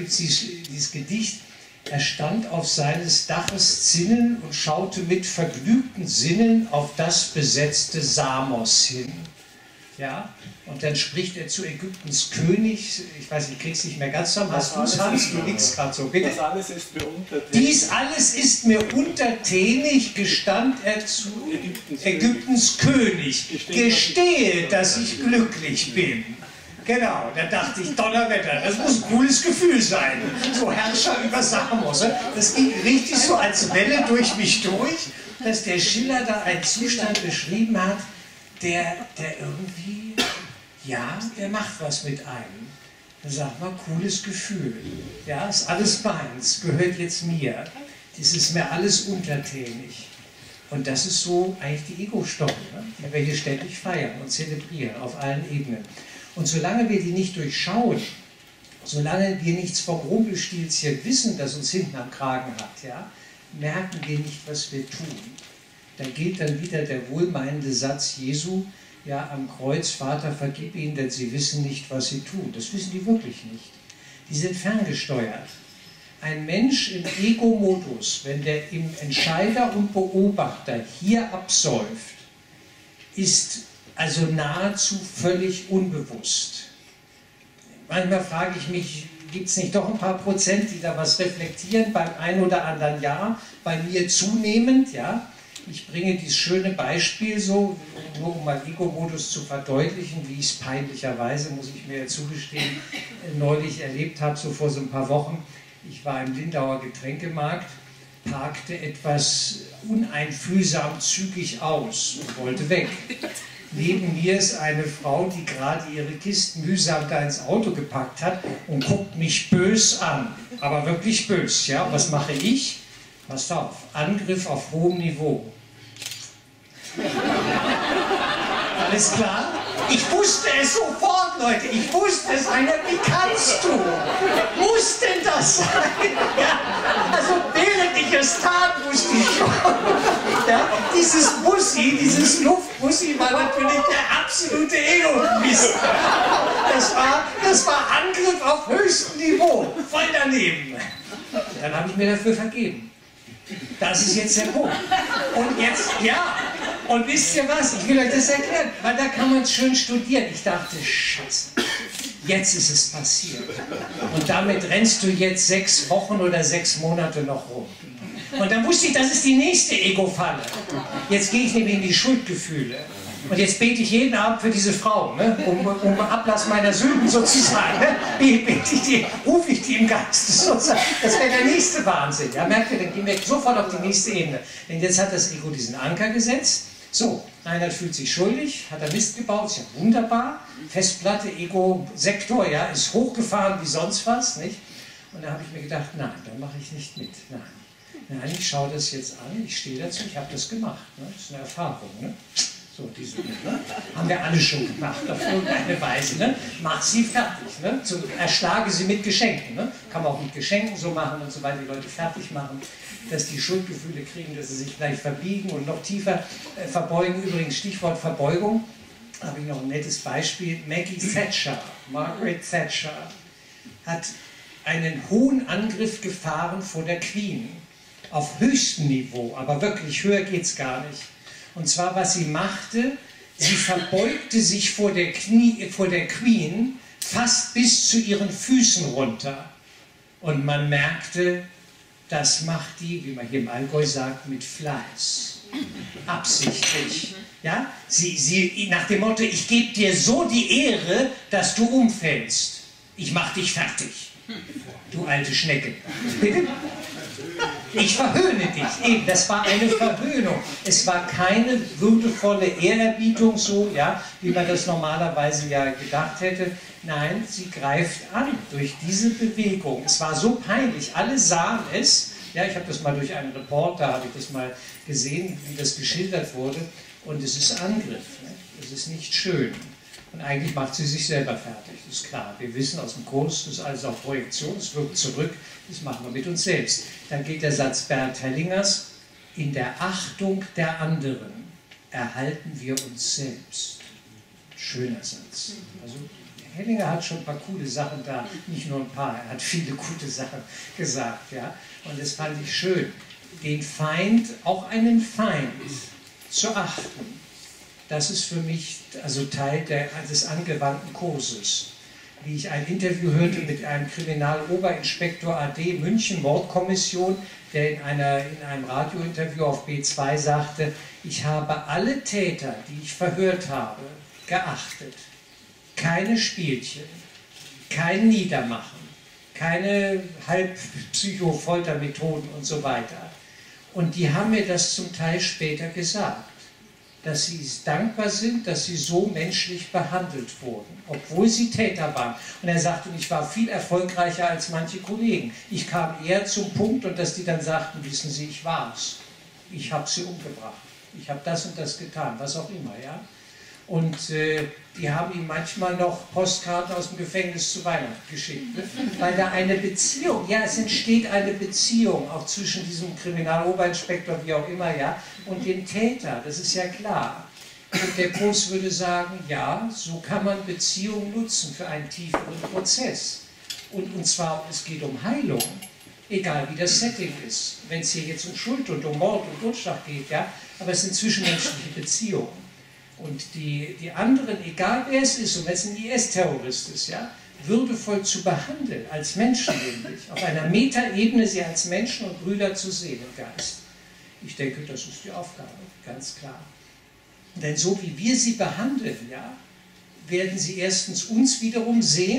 gibt es dieses Gedicht: Er stand auf seines Daches Zinnen und schaute mit vergnügten Sinnen auf das besetzte Samos hin. Ja, und dann spricht er zu Ägyptens König, ich weiß, ich krieg's nicht mehr ganz zusammen, hast du es, Hans? Du nix gerade so, bitte. Das alles ist mir untertänig. Dies alles ist mir untertänig, gestand er zu Ägyptens König. Gestehe, dass ich glücklich bin. Genau, da dachte ich, Donnerwetter, das muss ein cooles Gefühl sein. So Herrscher über Samos. Das ging richtig so als Welle durch mich durch, dass der Schiller da einen Zustand beschrieben hat, der irgendwie, ja, der macht was mit einem. Da sagt man, cooles Gefühl. Ja, ist alles meins, gehört jetzt mir. Das ist mir alles untertänig. Und das ist so eigentlich die Ego-Story, ne, die wir hier ständig feiern und zelebrieren, auf allen Ebenen. Und solange wir die nicht durchschauen, solange wir nichts vom Rumpelstilzchen wissen, das uns hinten am Kragen hat, ja, merken wir nicht, was wir tun. Da gilt dann wieder der wohlmeinende Satz Jesu, ja, am Kreuz: Vater, vergib ihnen, denn sie wissen nicht, was sie tun. Das wissen die wirklich nicht. Die sind ferngesteuert. Ein Mensch im Ego-Modus, wenn der im Entscheider und Beobachter hier absäuft, ist also nahezu völlig unbewusst. Manchmal frage ich mich, gibt es nicht doch ein paar Prozent, die da was reflektieren, beim einen oder anderen ja, bei mir zunehmend, ja. Ich bringe dieses schöne Beispiel so, nur um mal Ego-Modus zu verdeutlichen, wie ich es peinlicherweise, muss ich mir zugestehen, neulich erlebt habe, so vor so ein paar Wochen. Ich war im Lindauer Getränkemarkt, parkte etwas uneinfühlsam zügig aus und wollte weg. Neben mir ist eine Frau, die gerade ihre Kisten mühsam da ins Auto gepackt hat und guckt mich bös an. Aber wirklich bös, ja. Was mache ich? Passt auf, Angriff auf hohem Niveau. Alles klar? Ich wusste es sofort, Leute. Ich wusste es. Wie kannst du? Muss denn das sein? Ja, also während ich es tat, wusste ich schon. Ja, dieses Bussi, dieses Luftbussi war natürlich der absolute Ego-Mist. Das war Angriff auf höchstem Niveau. Voll daneben. Dann habe ich mir dafür vergeben. Das ist jetzt der Punkt. Und jetzt, ja, und wisst ihr was, ich will euch das erklären, weil da kann man es schön studieren. Ich dachte, Scheiße, jetzt ist es passiert. Und damit rennst du jetzt 6 Wochen oder 6 Monate noch rum. Und dann wusste ich, das ist die nächste Ego-Falle. Jetzt gehe ich nämlich in die Schuldgefühle. Und jetzt bete ich jeden Abend für diese Frau, ne? um Ablass meiner Sünden sozusagen. Ne? Rufe ich die im Geiste sozusagen. Das wäre der nächste Wahnsinn. Ja? Merkt ihr, dann gehen wir sofort auf die nächste Ebene. Denn jetzt hat das Ego diesen Anker gesetzt. So, Reinhard fühlt sich schuldig, hat er Mist gebaut, ist ja wunderbar. Festplatte, Ego-Sektor, ja, ist hochgefahren wie sonst was. Nicht? Und da habe ich mir gedacht, nein, da mache ich nicht mit. Nein, ich schaue das jetzt an, ich stehe dazu, ich habe das gemacht. Ne? Das ist eine Erfahrung. Ne? So, diese, ne? Haben wir alle schon gemacht, auf irgendeine Weise. Ne? Mach sie fertig. Ne? Erschlage sie mit Geschenken. Ne? Kann man auch mit Geschenken so machen und so weiter, die Leute fertig machen, dass die Schuldgefühle kriegen, dass sie sich gleich verbiegen und noch tiefer verbeugen. Übrigens, Stichwort Verbeugung, habe ich noch ein nettes Beispiel. Maggie Thatcher, Margaret Thatcher, hat einen hohen Angriff gefahren vor der Queen. Auf höchstem Niveau, aber wirklich höher geht es gar nicht. Und zwar, was sie machte, sie verbeugte sich vor der Queen fast bis zu ihren Füßen runter. Und man merkte, das macht die, wie man hier im Allgäu sagt, mit Fleiß. Absichtlich. Ja? Sie nach dem Motto, ich gebe dir so die Ehre, dass du umfällst. Ich mach dich fertig. Du alte Schnecke. Bitte? Ich verhöhne dich. Eben, das war eine Verhöhnung. Es war keine würdevolle Ehrerbietung, so, ja, wie man das normalerweise ja gedacht hätte. Nein, sie greift an durch diese Bewegung. Es war so peinlich. Alle sahen es. Ja, ich habe das mal durch einen Reporter, habe ich das mal gesehen, wie das geschildert wurde. Und es ist Angriff. Ne? Es ist nicht schön. Und eigentlich macht sie sich selber fertig, das ist klar. Wir wissen aus dem Kurs, das ist alles auch Projektion, es wirkt zurück, das machen wir mit uns selbst. Dann geht der Satz Bernd Hellingers: In der Achtung der anderen erhalten wir uns selbst. Schöner Satz. Also Hellinger hat schon ein paar coole Sachen da, nicht nur ein paar, er hat viele gute Sachen gesagt, ja. Und das fand ich schön, den Feind, auch einen Feind zu achten. Das ist für mich also Teil des angewandten Kurses. Wie ich ein Interview hörte mit einem Kriminaloberinspektor AD München Mordkommission, der in einem Radiointerview auf B2 sagte, ich habe alle Täter, die ich verhört habe, geachtet. Keine Spielchen, kein Niedermachen, keine Halbpsycho-Foltermethoden und so weiter. Und die haben mir das zum Teil später gesagt, dass sie dankbar sind, dass sie so menschlich behandelt wurden, obwohl sie Täter waren. Und er sagte, ich war viel erfolgreicher als manche Kollegen. Ich kam eher zum Punkt, und dass die dann sagten, wissen Sie, ich war's. Ich habe sie umgebracht. Ich habe das und das getan, was auch immer, ja. Und die haben ihm manchmal noch Postkarten aus dem Gefängnis zu Weihnachten geschickt, ne? Weil da eine Beziehung, ja, es entsteht eine Beziehung auch zwischen diesem Kriminaloberinspektor, wie auch immer, ja, und dem Täter, das ist ja klar. Und der Kurs würde sagen, ja, so kann man Beziehungen nutzen für einen tieferen Prozess. Und zwar, es geht um Heilung, egal wie das Setting ist. Wenn es hier jetzt um Schuld und um Mord und Totschlag geht, ja, aber es sind zwischenmenschliche Beziehungen. Und die anderen, egal wer es ist, und wenn es ein IS-Terrorist ist, ja, würdevoll zu behandeln, als Menschen nämlich, auf einer Metaebene sie als Menschen und Brüder zu sehen im Geist. Ich denke, das ist die Aufgabe, ganz klar. Denn so wie wir sie behandeln, ja, werden sie erstens uns wiederum sehen,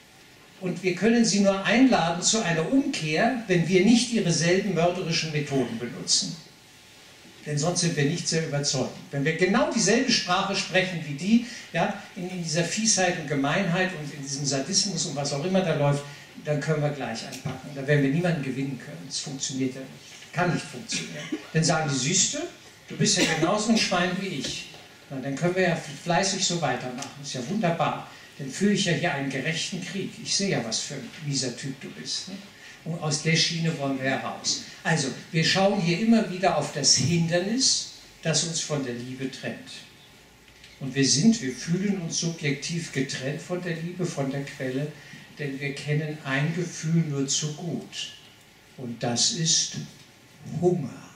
und wir können sie nur einladen zu einer Umkehr, wenn wir nicht ihre selben mörderischen Methoden benutzen. Denn sonst sind wir nicht sehr überzeugend. Wenn wir genau dieselbe Sprache sprechen wie die, ja, in dieser Fiesheit und Gemeinheit und in diesem Sadismus und was auch immer da läuft, dann können wir gleich einpacken. Da werden wir niemanden gewinnen können. Das funktioniert ja nicht. Kann nicht funktionieren. Dann sagen die, siehste, du bist ja genauso ein Schwein wie ich. Na, dann können wir ja fleißig so weitermachen. Das ist ja wunderbar. Dann führe ich ja hier einen gerechten Krieg. Ich sehe ja, was für ein mieser Typ du bist. Ne? Und aus der Schiene wollen wir heraus. Also, wir schauen hier immer wieder auf das Hindernis, das uns von der Liebe trennt. Und wir fühlen uns subjektiv getrennt von der Liebe, von der Quelle, denn wir kennen ein Gefühl nur zu gut. Und das ist Hunger.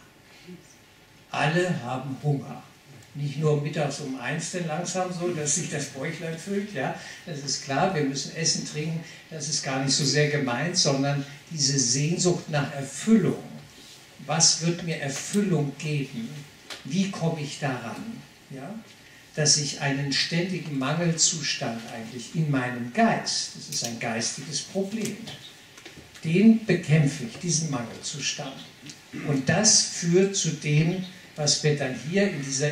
Alle haben Hunger. Nicht nur mittags um 1 denn langsam so, dass sich das Bäuchlein füllt, ja, das ist klar, wir müssen essen, trinken, das ist gar nicht so sehr gemeint, sondern diese Sehnsucht nach Erfüllung. Was wird mir Erfüllung geben? Wie komme ich daran? Ja? Dass ich einen ständigen Mangelzustand eigentlich in meinem Geist, das ist ein geistiges Problem, den bekämpfe ich, diesen Mangelzustand. Und das führt zu dem, was wir dann hier in dieser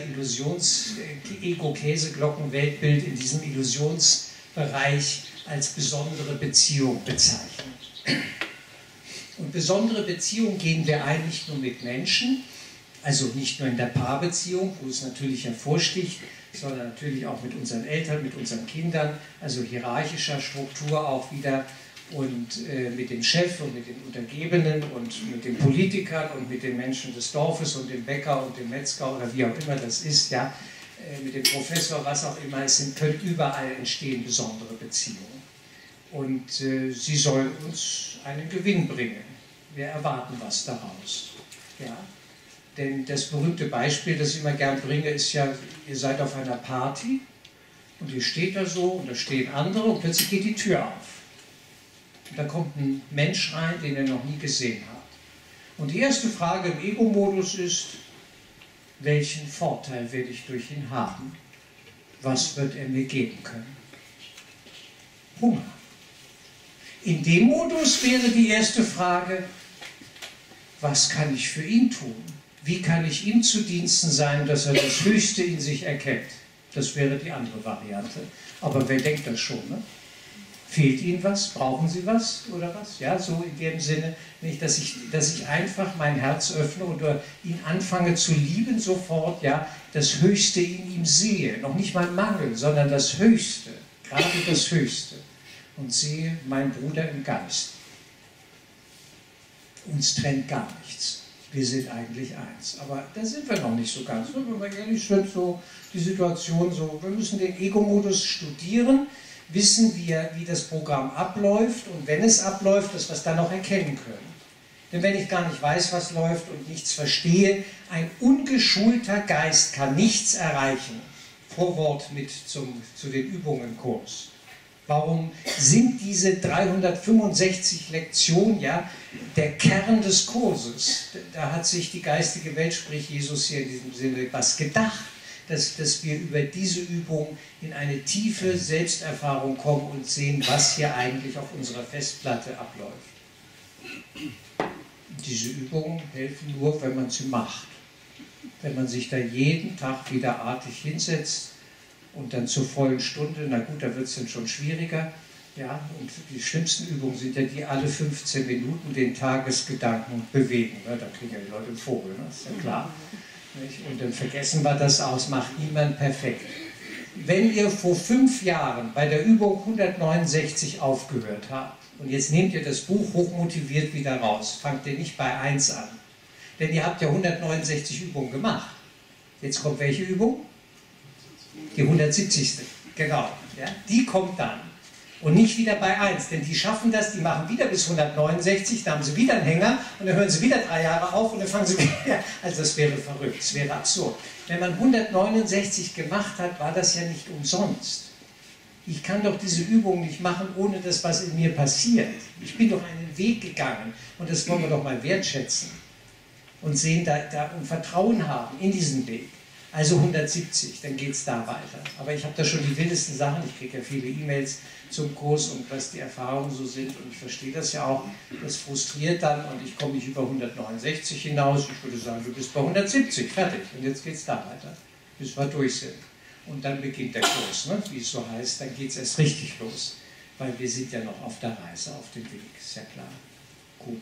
Ego-Käseglocken-Weltbild, in diesem Illusionsbereich als besondere Beziehung bezeichnen. Und besondere Beziehungen gehen wir ein, nicht nur mit Menschen, also nicht nur in der Paarbeziehung, wo es natürlich hervorsticht, sondern natürlich auch mit unseren Eltern, mit unseren Kindern, also hierarchischer Struktur auch wieder, und mit dem Chef und mit den Untergebenen und mit den Politikern und mit den Menschen des Dorfes und dem Bäcker und dem Metzger oder wie auch immer das ist, ja, mit dem Professor, was auch immer es sind, können überall entstehen besondere Beziehungen. Und sie sollen uns einen Gewinn bringen. Wir erwarten was daraus. Ja? Denn das berühmte Beispiel, das ich immer gern bringe, ist ja, ihr seid auf einer Party und ihr steht da so und da stehen andere und plötzlich geht die Tür auf. Und da kommt ein Mensch rein, den ihr noch nie gesehen habt. Und die erste Frage im Ego-Modus ist, welchen Vorteil werde ich durch ihn haben? Was wird er mir geben können? Hunger. In dem Modus wäre die erste Frage, was kann ich für ihn tun? Wie kann ich ihm zu Diensten sein, dass er das Höchste in sich erkennt? Das wäre die andere Variante. Aber wer denkt das schon, ne? Fehlt Ihnen was? Brauchen Sie was? Oder was? Ja, so in dem Sinne, nicht, dass ich einfach mein Herz öffne oder ihn anfange zu lieben sofort, ja, das Höchste in ihm sehe. Noch nicht mein Mangel, sondern das Höchste, gerade das Höchste. Und sehe meinen Bruder im Geist. Uns trennt gar nichts. Wir sind eigentlich eins. Aber da sind wir noch nicht so ganz. Wenn wir ehrlich sind, so die Situation so, wir müssen den Ego-Modus studieren. wissen wir, wie das Programm abläuft und wenn es abläuft, dass wir es dann auch erkennen können. Denn wenn ich gar nicht weiß, was läuft und nichts verstehe, ein ungeschulter Geist kann nichts erreichen. Vorwort mit zu den Übungen im Kurs. Warum sind diese 365 Lektionen ja der Kern des Kurses? Da hat sich die geistige Welt, sprich Jesus hier in diesem Sinne, was gedacht, dass wir über diese Übung in eine tiefe Selbsterfahrung kommen und sehen, was hier eigentlich auf unserer Festplatte abläuft. Diese Übungen helfen nur, wenn man sie macht. Wenn man sich da jeden Tag wieder artig hinsetzt und dann zur vollen Stunde, na gut, da wird es dann schon schwieriger. Ja, und die schlimmsten Übungen sind ja die alle 15 Minuten den Tagesgedanken bewegen. Ne? Da kriegen ja die Leute einen Vogel, ne? Ist ja klar. Nicht? Und dann vergessen wir das aus, macht niemand perfekt. Wenn ihr vor 5 Jahren bei der Übung 169 aufgehört habt und jetzt nehmt ihr das Buch hochmotiviert wieder raus, fangt ihr nicht bei 1 an. Denn ihr habt ja 169 Übungen gemacht. Jetzt kommt welche Übung? Die 170. Genau. Ja? Die kommt dann. Und nicht wieder bei 1, denn die schaffen das, die machen wieder bis 169, da haben sie wieder einen Hänger und dann hören sie wieder 3 Jahre auf und dann fangen sie wieder. Also das wäre verrückt, das wäre absurd. Wenn man 169 gemacht hat, war das ja nicht umsonst. Ich kann doch diese Übung nicht machen, ohne dass was in mir passiert. Ich bin doch einen Weg gegangen und das wollen wir doch mal wertschätzen und sehen und Vertrauen haben in diesen Weg. Also 170, dann geht es da weiter. Aber ich habe da schon die wildesten Sachen, ich kriege ja viele E-Mails zum Kurs und was die Erfahrungen so sind und ich verstehe das ja auch, das frustriert dann und ich komme nicht über 169 hinaus, ich würde sagen, du bist bei 170, fertig und jetzt geht es da weiter, bis wir durch sind. Und dann beginnt der Kurs, ne? Wie es so heißt, dann geht es erst richtig los, weil wir sind ja noch auf der Reise, auf dem Weg, ist ja klar. Gut.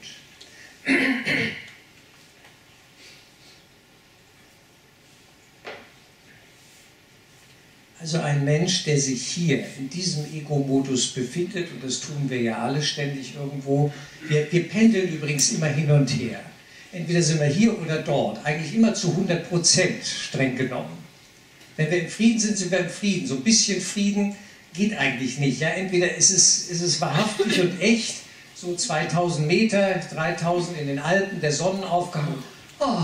Also ein Mensch, der sich hier in diesem Ego-Modus befindet, und das tun wir ja alle ständig irgendwo, wir pendeln übrigens immer hin und her. Entweder sind wir hier oder dort, eigentlich immer zu 100% streng genommen. Wenn wir im Frieden sind, sind wir im Frieden. So ein bisschen Frieden geht eigentlich nicht. Ja? Entweder ist es wahrhaftig und echt, so 2000 Meter, 3000 in den Alpen, der Sonnenaufgang, oh,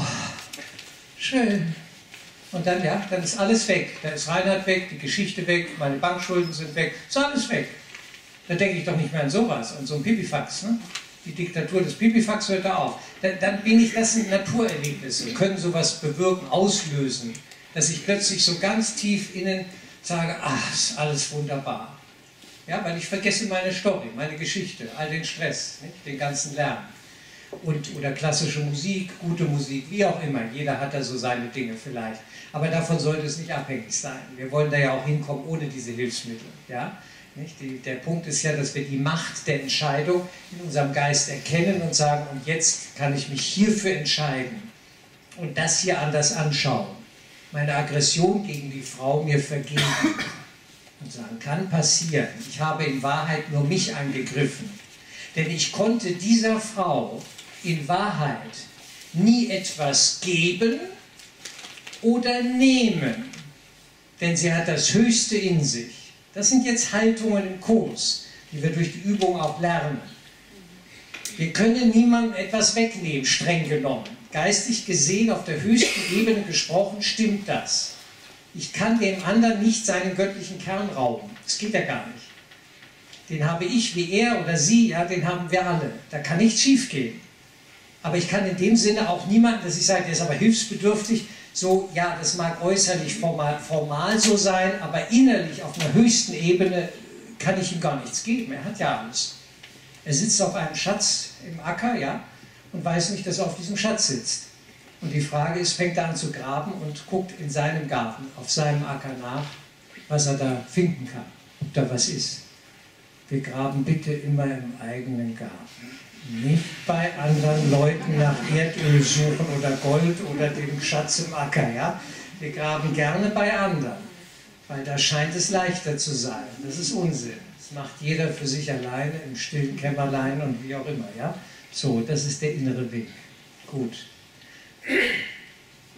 schön. Und dann, ja, dann ist alles weg. Da ist Reinhard weg, die Geschichte weg, meine Bankschulden sind weg, ist alles weg. Da denke ich doch nicht mehr an sowas, an so ein Pipifax. Ne? Die Diktatur des Pipifax hört da auf. Dann bin ich, das sind Naturerlebnisse, können sowas bewirken, auslösen, dass ich plötzlich so ganz tief innen sage, ach, ist alles wunderbar. Ja, weil ich vergesse meine Story, meine Geschichte, all den Stress, nicht? Den ganzen Lärm. Oder klassische Musik, gute Musik, wie auch immer. Jeder hat da so seine Dinge vielleicht. Aber davon sollte es nicht abhängig sein. Wir wollen da ja auch hinkommen ohne diese Hilfsmittel. Ja? Nicht? Der Punkt ist ja, dass wir die Macht der Entscheidung in unserem Geist erkennen und sagen, und jetzt kann ich mich hierfür entscheiden und das hier anders anschauen. Meine Aggression gegen die Frau mir vergeben und sagen, kann passieren. Ich habe in Wahrheit nur mich angegriffen. Denn ich konnte dieser Frau in Wahrheit nie etwas geben oder nehmen, denn sie hat das Höchste in sich. Das sind jetzt Haltungen im Kurs, die wir durch die Übung auch lernen. Wir können niemandem etwas wegnehmen, streng genommen. Geistig gesehen, auf der höchsten Ebene gesprochen, stimmt das. Ich kann dem anderen nicht seinen göttlichen Kern rauben. Das geht ja gar nicht. Den habe ich wie er oder sie, ja, den haben wir alle. Da kann nichts schief gehen. Aber ich kann in dem Sinne auch niemanden, dass ich sage, der ist aber hilfsbedürftig, so, ja, das mag äußerlich formal so sein, aber innerlich auf einer höchsten Ebene kann ich ihm gar nichts geben. Er hat ja alles. Er sitzt auf einem Schatz im Acker, ja, und weiß nicht, dass er auf diesem Schatz sitzt. Und die Frage ist, fängt er an zu graben und guckt in seinem Garten, auf seinem Acker nach, was er da finden kann, ob da was ist. Wir graben bitte immer im eigenen Garten. Nicht bei anderen Leuten nach Erdöl suchen oder Gold oder dem Schatz im Acker. Ja? Wir graben gerne bei anderen, weil da scheint es leichter zu sein. Das ist Unsinn. Das macht jeder für sich alleine im stillen Kämmerlein und wie auch immer. Ja? So, das ist der innere Weg. Gut.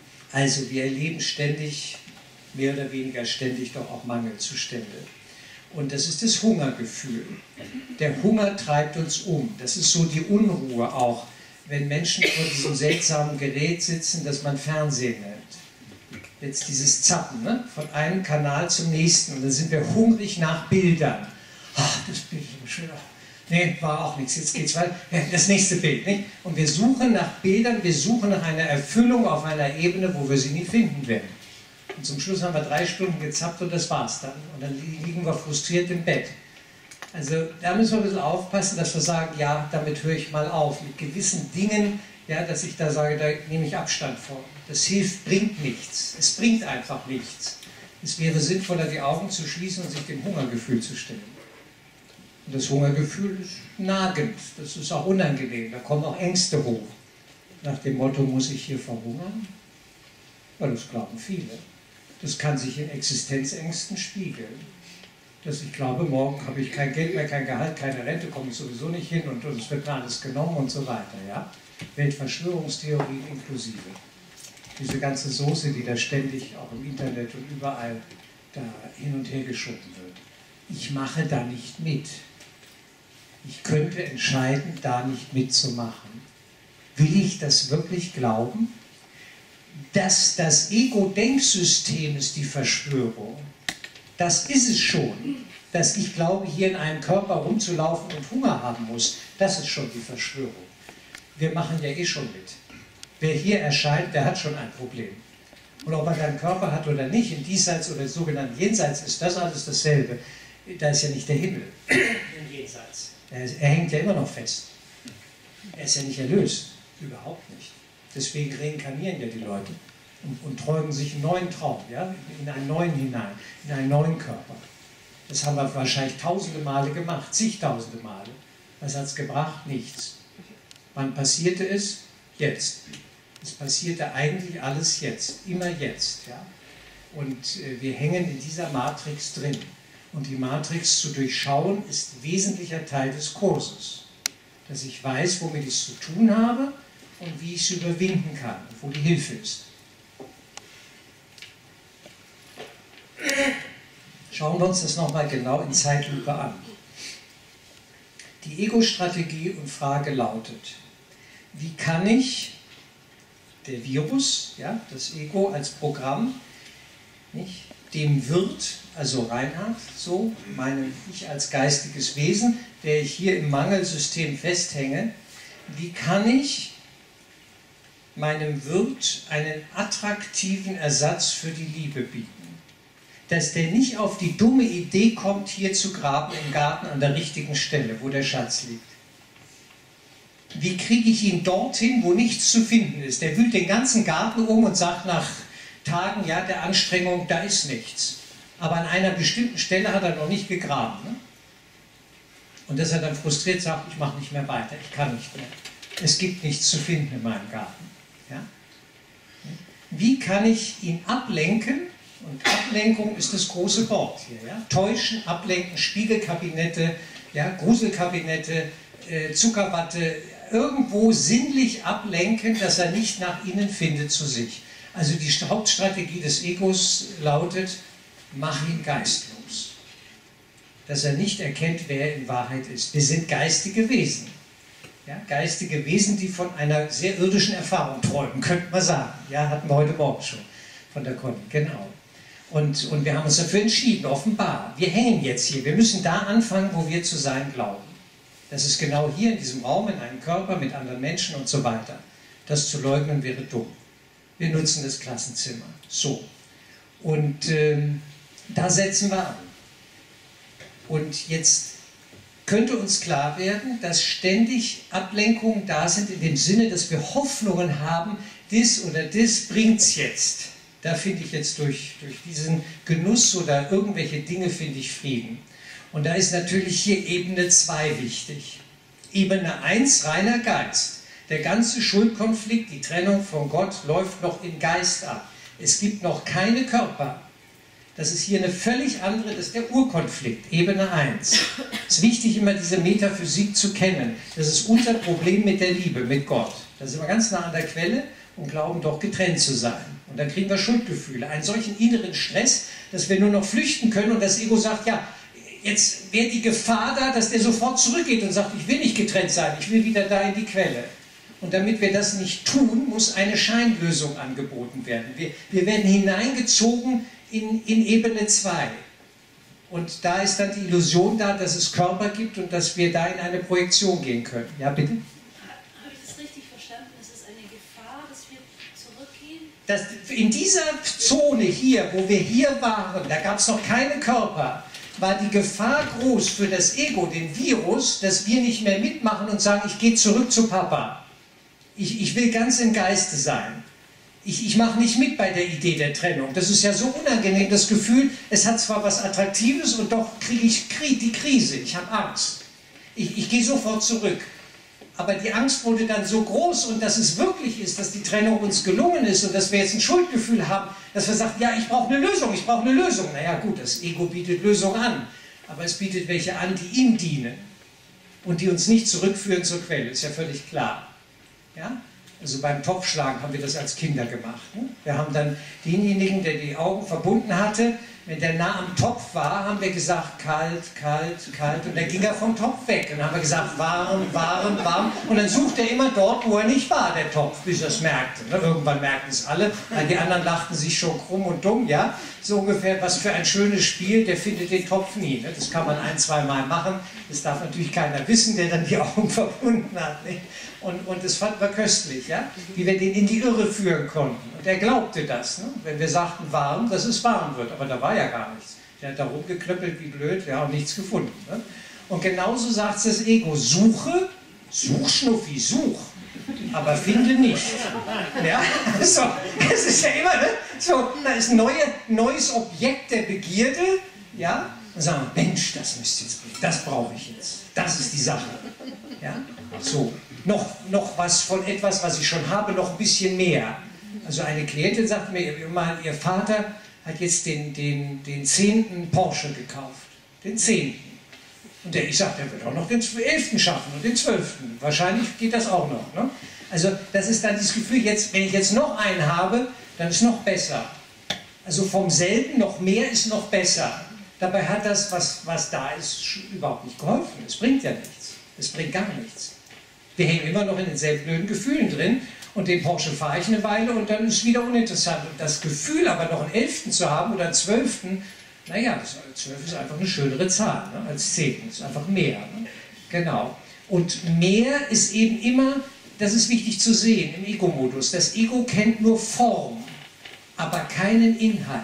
Also wir erleben ständig, mehr oder weniger ständig, doch auch Mangelzustände. Und das ist das Hungergefühl. Der Hunger treibt uns um. Das ist so die Unruhe auch, wenn Menschen vor diesem seltsamen Gerät sitzen, das man Fernsehen nennt. Jetzt dieses Zappen, ne? Von einem Kanal zum nächsten. Und dann sind wir hungrig nach Bildern. Ach, das Bild ist aber schön. Nee, war auch nichts. Jetzt geht's weiter. Ja, das nächste Bild. Nicht? Und wir suchen nach Bildern, wir suchen nach einer Erfüllung auf einer Ebene, wo wir sie nie finden werden. Und zum Schluss haben wir 3 Stunden gezappt und das war's dann. Und dann liegen wir frustriert im Bett. Also da müssen wir ein bisschen aufpassen, dass wir sagen, ja, damit höre ich mal auf. Mit gewissen Dingen, ja, dass ich da sage, da nehme ich Abstand von. Das hilft, bringt nichts. Es bringt einfach nichts. Es wäre sinnvoller, die Augen zu schließen und sich dem Hungergefühl zu stellen. Und das Hungergefühl ist nagend, das ist auch unangenehm, da kommen auch Ängste hoch. Nach dem Motto, muss ich hier verhungern? Ja, das glauben viele. Das kann sich in Existenzängsten spiegeln. Dass ich glaube, morgen habe ich kein Geld mehr, kein Gehalt, keine Rente, komme ich sowieso nicht hin und es wird mir alles genommen und so weiter. Ja? Weltverschwörungstheorien inklusive. Diese ganze Soße, die da ständig auch im Internet und überall da hin und her geschoben wird. Ich mache da nicht mit. Ich könnte entscheiden, da nicht mitzumachen. Will ich das wirklich glauben? Dass das Ego-Denksystem ist die Verschwörung. Das ist es schon. Dass ich glaube, hier in einem Körper rumzulaufen und Hunger haben muss, das ist schon die Verschwörung. Wir machen ja eh schon mit. Wer hier erscheint, der hat schon ein Problem. Und ob er einen Körper hat oder nicht, im Diesseits oder sogenannten Jenseits, ist das alles dasselbe. Da ist ja nicht der Himmel im Jenseits. Er hängt ja immer noch fest. Er ist ja nicht erlöst. Überhaupt nicht. Deswegen reinkarnieren ja die Leute und träumen sich einen neuen Traum, ja? In einen neuen hinein, in einen neuen Körper. Das haben wir wahrscheinlich tausende Male gemacht, zigtausende Male. Was hat es gebracht? Nichts. Wann passierte es? Jetzt. Es passierte eigentlich alles jetzt, immer jetzt. Ja? Und wir hängen in dieser Matrix drin. Und die Matrix zu durchschauen ist wesentlicher Teil des Kurses. Dass ich weiß, womit ich es zu tun habe und wie ich es überwinden kann, wo die Hilfe ist. Schauen wir uns das nochmal genau in Zeitlupe an. Die Ego-Strategie und Frage lautet, wie kann ich der Virus, ja, das Ego als Programm, nicht, dem Wirt, also Reinhard, so, meinem Ich als geistiges Wesen, der ich hier im Mangelsystem festhänge, wie kann ich meinem Wirt einen attraktiven Ersatz für die Liebe bieten? Dass der nicht auf die dumme Idee kommt, hier zu graben im Garten an der richtigen Stelle, wo der Schatz liegt. Wie kriege ich ihn dorthin, wo nichts zu finden ist? Der wühlt den ganzen Garten um und sagt nach Tagen, ja, der Anstrengung, da ist nichts. Aber an einer bestimmten Stelle hat er noch nicht gegraben. Ne? Und dass er dann frustriert sagt, ich mache nicht mehr weiter, ich kann nicht mehr. Es gibt nichts zu finden in meinem Garten. Ja? Wie kann ich ihn ablenken? Und Ablenkung ist das große Wort hier. Ja? Täuschen, ablenken, Spiegelkabinette, ja, Gruselkabinette, Zuckerwatte, irgendwo sinnlich ablenken, dass er nicht nach innen findet zu sich. Also die Hauptstrategie des Egos lautet, mach ihn geistlos. Dass er nicht erkennt, wer er in Wahrheit ist. Wir sind geistige Wesen. Ja, geistige Wesen, die von einer sehr irdischen Erfahrung träumen, könnte man sagen. Ja, hatten wir heute Morgen schon von der Conny, genau. Und wir haben uns dafür entschieden, offenbar. Wir hängen jetzt hier, wir müssen da anfangen, wo wir zu sein glauben. Das ist genau hier in diesem Raum, in einem Körper, mit anderen Menschen und so weiter. Das zu leugnen wäre dumm. Wir nutzen das Klassenzimmer. So. Und da setzen wir an. Und jetzt könnte uns klar werden, dass ständig Ablenkungen da sind, in dem Sinne, dass wir Hoffnungen haben, das oder das bringt es jetzt. Da finde ich jetzt durch diesen Genuss oder irgendwelche Dinge finde ich Frieden. Und da ist natürlich hier Ebene 2 wichtig. Ebene 1, reiner Geist. Der ganze Schuldkonflikt, die Trennung von Gott, läuft noch im Geist ab. Es gibt noch keine Körper. Das ist hier eine völlig andere, das ist der Urkonflikt, Ebene 1. Es ist wichtig, immer diese Metaphysik zu kennen. Das ist unser Problem mit der Liebe, mit Gott. Da sind wir ganz nah an der Quelle und glauben doch getrennt zu sein. Und dann kriegen wir Schuldgefühle, einen solchen inneren Stress, dass wir nur noch flüchten können und das Ego sagt, ja, jetzt wäre die Gefahr da, dass der sofort zurückgeht und sagt, ich will nicht getrennt sein, ich will wieder da in die Quelle. Und damit wir das nicht tun, muss eine Scheinlösung angeboten werden. Wir werden hineingezogen in Ebene 2. Und da ist dann die Illusion da, dass es Körper gibt und dass wir da in eine Projektion gehen können. Ja, bitte? Habe ich das richtig verstanden? Ist es eine Gefahr, dass wir zurückgehen? In dieser Zone hier, wo wir hier waren, da gab es noch keine Körper, war die Gefahr groß für das Ego, den Virus, dass wir nicht mehr mitmachen und sagen, ich gehe zurück zu Papa. Ich will ganz im Geiste sein. Ich mache nicht mit bei der Idee der Trennung. Das ist ja so unangenehm, das Gefühl, es hat zwar was Attraktives und doch kriege ich die Krise. Ich habe Angst. Ich gehe sofort zurück. Aber die Angst wurde dann so groß und dass es wirklich ist, dass die Trennung uns gelungen ist und dass wir jetzt ein Schuldgefühl haben, dass wir sagen, ja, ich brauche eine Lösung, ich brauche eine Lösung. Naja gut, das Ego bietet Lösungen an, aber es bietet welche an, die ihm dienen und die uns nicht zurückführen zur Quelle, ist ja völlig klar. Ja? Also beim Topfschlagen haben wir das als Kinder gemacht. Ne? Wir haben dann denjenigen, der die Augen verbunden hatte, wenn der nah am Topf war, haben wir gesagt, kalt, kalt, kalt. Und dann ging er vom Topf weg. Und dann haben wir gesagt, warm, warm, warm. Und dann sucht er immer dort, wo er nicht war, der Topf, bis er es merkte. Ne? Irgendwann merkten es alle, weil die anderen lachten sich schon krumm und dumm. Ja? So ungefähr, was für ein schönes Spiel, der findet den Topf nie. Ne? Das kann man 1-2 Mal machen. Das darf natürlich keiner wissen, der dann die Augen verbunden hat. Nicht? Und das fanden wir köstlich, ja? Wie wir den in die Irre führen konnten. Und er glaubte das, ne? Wenn wir sagten warm, dass es warm wird. Aber da war ja gar nichts. Der hat da rumgeklöppelt wie blöd, wir haben nichts gefunden. Ne? Und genauso sagt das Ego, suche, such Schnuffi, such, aber finde nicht. Ja? So, das ist ja immer, ne? So, da ist ein neues Objekt der Begierde, ja? Und sagen wir, Mensch, das müsst ihr jetzt bringen, das brauche ich jetzt. Das ist die Sache. Ja? So. Noch was von etwas, was ich schon habe, noch ein bisschen mehr. Also eine Klientin sagte mir mal, ihr Vater hat jetzt den 10. Porsche gekauft. Den 10. Und ich sagte, er wird auch noch den 11. schaffen und den 12. Wahrscheinlich geht das auch noch. Ne? Also das ist dann das Gefühl, jetzt, wenn ich jetzt noch einen habe, dann ist noch besser. Also vom selben noch mehr ist noch besser. Dabei hat das, was da ist, überhaupt nicht geholfen. Es bringt ja nichts. Es bringt gar nichts. Wir hängen immer noch in denselben blöden Gefühlen drin und den Porsche fahre ich eine Weile und dann ist es wieder uninteressant. Und das Gefühl aber noch einen 11. zu haben oder einen 12., naja, 12 ist einfach eine schönere Zahl, ne, als 10. Das ist einfach mehr. Ne? Genau. Und mehr ist eben immer, das ist wichtig zu sehen im Ego-Modus, das Ego kennt nur Form, aber keinen Inhalt.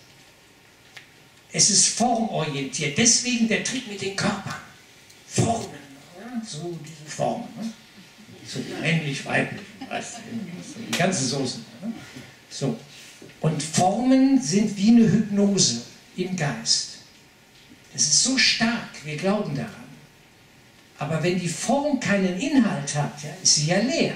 Es ist formorientiert, deswegen der Trick mit den Körpern. Formen. So diese Formen, ne? So männlich, weiblich, weißt du, die ganze Soße. Ne? So. Und Formen sind wie eine Hypnose im Geist. Das ist so stark, wir glauben daran. Aber wenn die Form keinen Inhalt hat, ja, ist sie ja leer.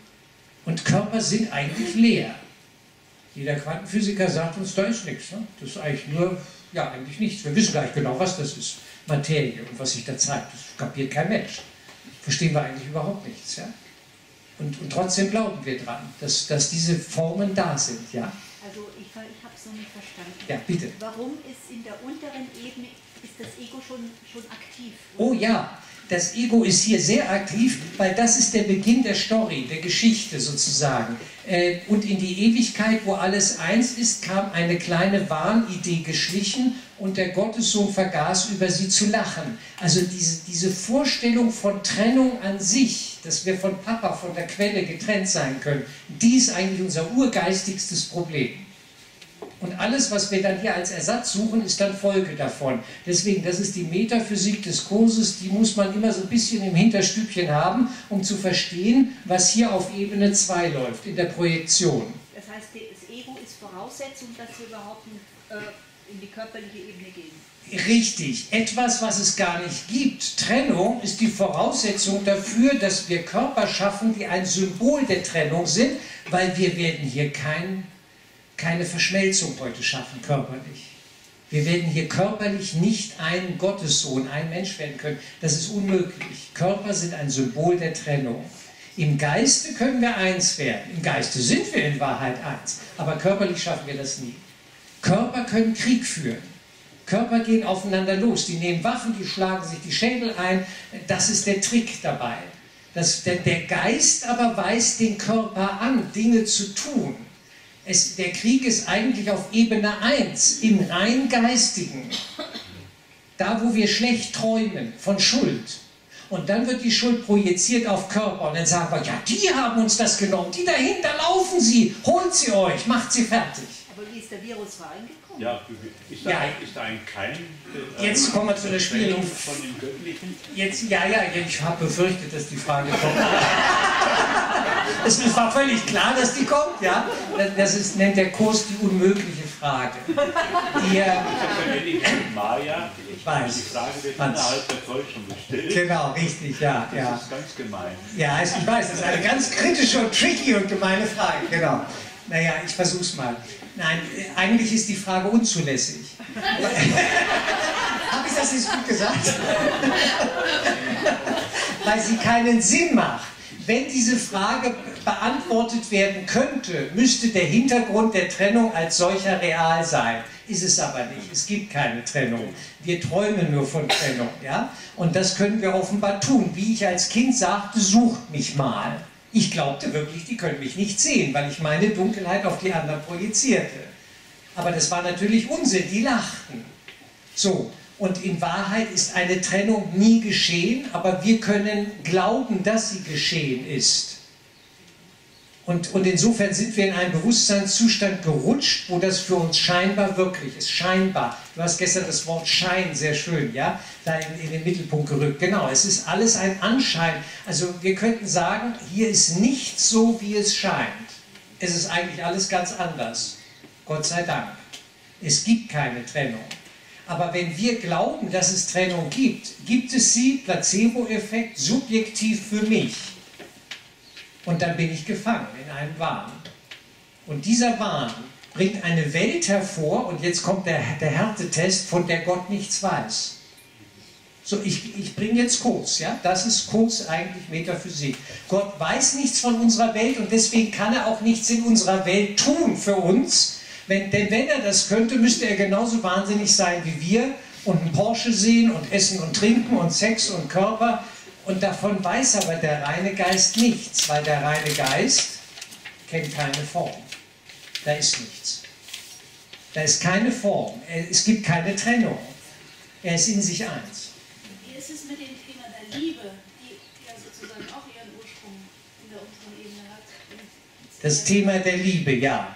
Und Körper sind eigentlich leer. Jeder Quantenphysiker sagt uns, da ist nichts. Ne? Das ist eigentlich nur, ja, eigentlich nichts. Wir wissen gar nicht genau, was das ist. Materie und was sich da zeigt. Das kapiert kein Mensch. Verstehen wir eigentlich überhaupt nichts. Ja? Und trotzdem glauben wir dran, dass diese Formen da sind. Ja? Also ich habe es noch nicht verstanden. Ja, bitte. Warum ist in der unteren Ebene, ist das Ego schon aktiv? Oh ja, das Ego ist hier sehr aktiv, weil das ist der Beginn der Story, der Geschichte sozusagen. Und in die Ewigkeit, wo alles eins ist, kam eine kleine Wahnidee geschlichen und der Gottessohn vergaß, über sie zu lachen. Also diese Vorstellung von Trennung an sich, dass wir von Papa, von der Quelle getrennt sein können, die ist eigentlich unser urgeistigstes Problem. Und alles, was wir dann hier als Ersatz suchen, ist dann Folge davon. Deswegen, das ist die Metaphysik des Kurses, die muss man immer so ein bisschen im Hinterstübchen haben, um zu verstehen, was hier auf Ebene 2 läuft, in der Projektion. Das heißt, das Ego ist Voraussetzung, dass wir überhaupt in die körperliche Ebene gehen. Richtig. Etwas, was es gar nicht gibt. Trennung ist die Voraussetzung dafür, dass wir Körper schaffen, die ein Symbol der Trennung sind, weil wir werden hier keine Verschmelzung heute schaffen, körperlich. Wir werden hier körperlich nicht ein Gottessohn, ein Mensch werden können. Das ist unmöglich. Körper sind ein Symbol der Trennung. Im Geiste können wir eins werden. Im Geiste sind wir in Wahrheit eins. Aber körperlich schaffen wir das nie. Körper können Krieg führen. Körper gehen aufeinander los, die nehmen Waffen, die schlagen sich die Schädel ein. Das ist der Trick dabei. Der Geist aber weist den Körper an, Dinge zu tun. Der Krieg ist eigentlich auf Ebene 1, im rein Geistigen. Da, wo wir schlecht träumen von Schuld. Und dann wird die Schuld projiziert auf Körper. Und dann sagen wir, ja, die haben uns das genommen, die dahinter laufen sie, holt sie euch, macht sie fertig. Aber wie ist der Virus reingekommen? Ja, ist da ein Keim? Jetzt kommen wir zu der schwierigen von dem Göttlichen? Ich habe befürchtet, dass die Frage kommt. Es war völlig klar, dass die kommt, ja. Das nennt der Kurs die unmögliche Frage. Maja, ich weiß. Die Frage wird innerhalb der Täuschung gestellt. Genau, richtig, ja. Das ist ganz gemein. Ja, ich weiß, das ist eine ganz kritische und tricky und gemeine Frage, genau. Naja, ich versuch's mal. Nein, eigentlich ist die Frage unzulässig. Habe ich das nicht gut gesagt? Weil sie keinen Sinn macht. Wenn diese Frage beantwortet werden könnte, müsste der Hintergrund der Trennung als solcher real sein. Ist es aber nicht. Es gibt keine Trennung. Wir träumen nur von Trennung. Ja? Und das können wir offenbar tun. Wie ich als Kind sagte, sucht mich mal. Ich glaubte wirklich, die können mich nicht sehen, weil ich meine Dunkelheit auf die anderen projizierte. Aber das war natürlich Unsinn, die lachten. So, und in Wahrheit ist eine Trennung nie geschehen, aber wir können glauben, dass sie geschehen ist. Und insofern sind wir in einen Bewusstseinszustand gerutscht, wo das für uns scheinbar wirklich ist. Scheinbar. Du hast gestern das Wort Schein sehr schön, ja, da in den Mittelpunkt gerückt. Genau, es ist alles ein Anschein. Also wir könnten sagen, hier ist nichts so, wie es scheint. Es ist eigentlich alles ganz anders. Gott sei Dank. Es gibt keine Trennung. Aber wenn wir glauben, dass es Trennung gibt, gibt es sie, Placebo-Effekt, subjektiv für mich. Und dann bin ich gefangen in einem Wahn. Und dieser Wahn bringt eine Welt hervor, und jetzt kommt der Härtetest, von der Gott nichts weiß. So, ich bringe jetzt kurz, ja, das ist kurz eigentlich Metaphysik. Gott weiß nichts von unserer Welt und deswegen kann er auch nichts in unserer Welt tun für uns. Denn wenn er das könnte, müsste er genauso wahnsinnig sein wie wir und einen Porsche sehen und essen und trinken und Sex und Körper. Und davon weiß aber der reine Geist nichts, weil der reine Geist kennt keine Form. Da ist nichts. Da ist keine Form. Es gibt keine Trennung. Er ist in sich eins. Wie ist es mit dem Thema der Liebe, die ja sozusagen auch ihren Ursprung in der unteren Ebene hat? Das Thema der Liebe, ja.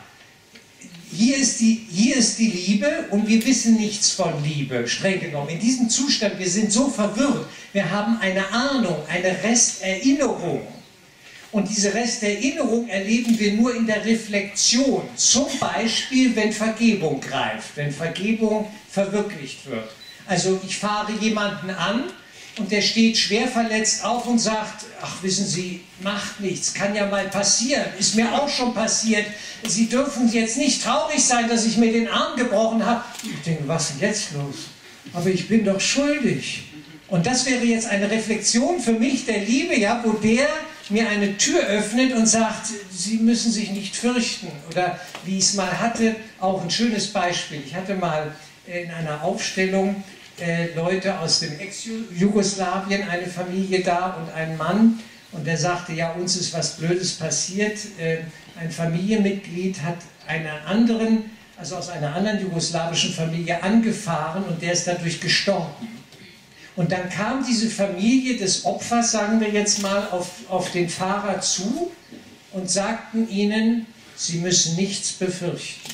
Hier ist die Liebe und wir wissen nichts von Liebe, streng genommen. In diesem Zustand, wir sind so verwirrt. Wir haben eine Ahnung, eine Resterinnerung. Und diese Resterinnerung erleben wir nur in der Reflexion. Zum Beispiel, wenn Vergebung greift, wenn Vergebung verwirklicht wird. Also ich fahre jemanden an und der steht schwer verletzt auf und sagt, ach wissen Sie, macht nichts, kann ja mal passieren, ist mir auch schon passiert. Sie dürfen jetzt nicht traurig sein, dass ich mir den Arm gebrochen habe. Ich denke, was ist denn jetzt los? Aber ich bin doch schuldig. Und das wäre jetzt eine Reflexion für mich der Liebe, ja, wo der mir eine Tür öffnet und sagt, Sie müssen sich nicht fürchten. Oder wie ich es mal hatte, auch ein schönes Beispiel. Ich hatte mal in einer Aufstellung Leute aus dem Ex-Jugoslawien, eine Familie da und ein Mann. Und der sagte, ja, uns ist was Blödes passiert. Ein Familienmitglied hat einen anderen, also aus einer anderen jugoslawischen Familie angefahren und der ist dadurch gestorben. Und dann kam diese Familie des Opfers, sagen wir jetzt mal, auf den Fahrer zu und sagten ihnen, sie müssen nichts befürchten.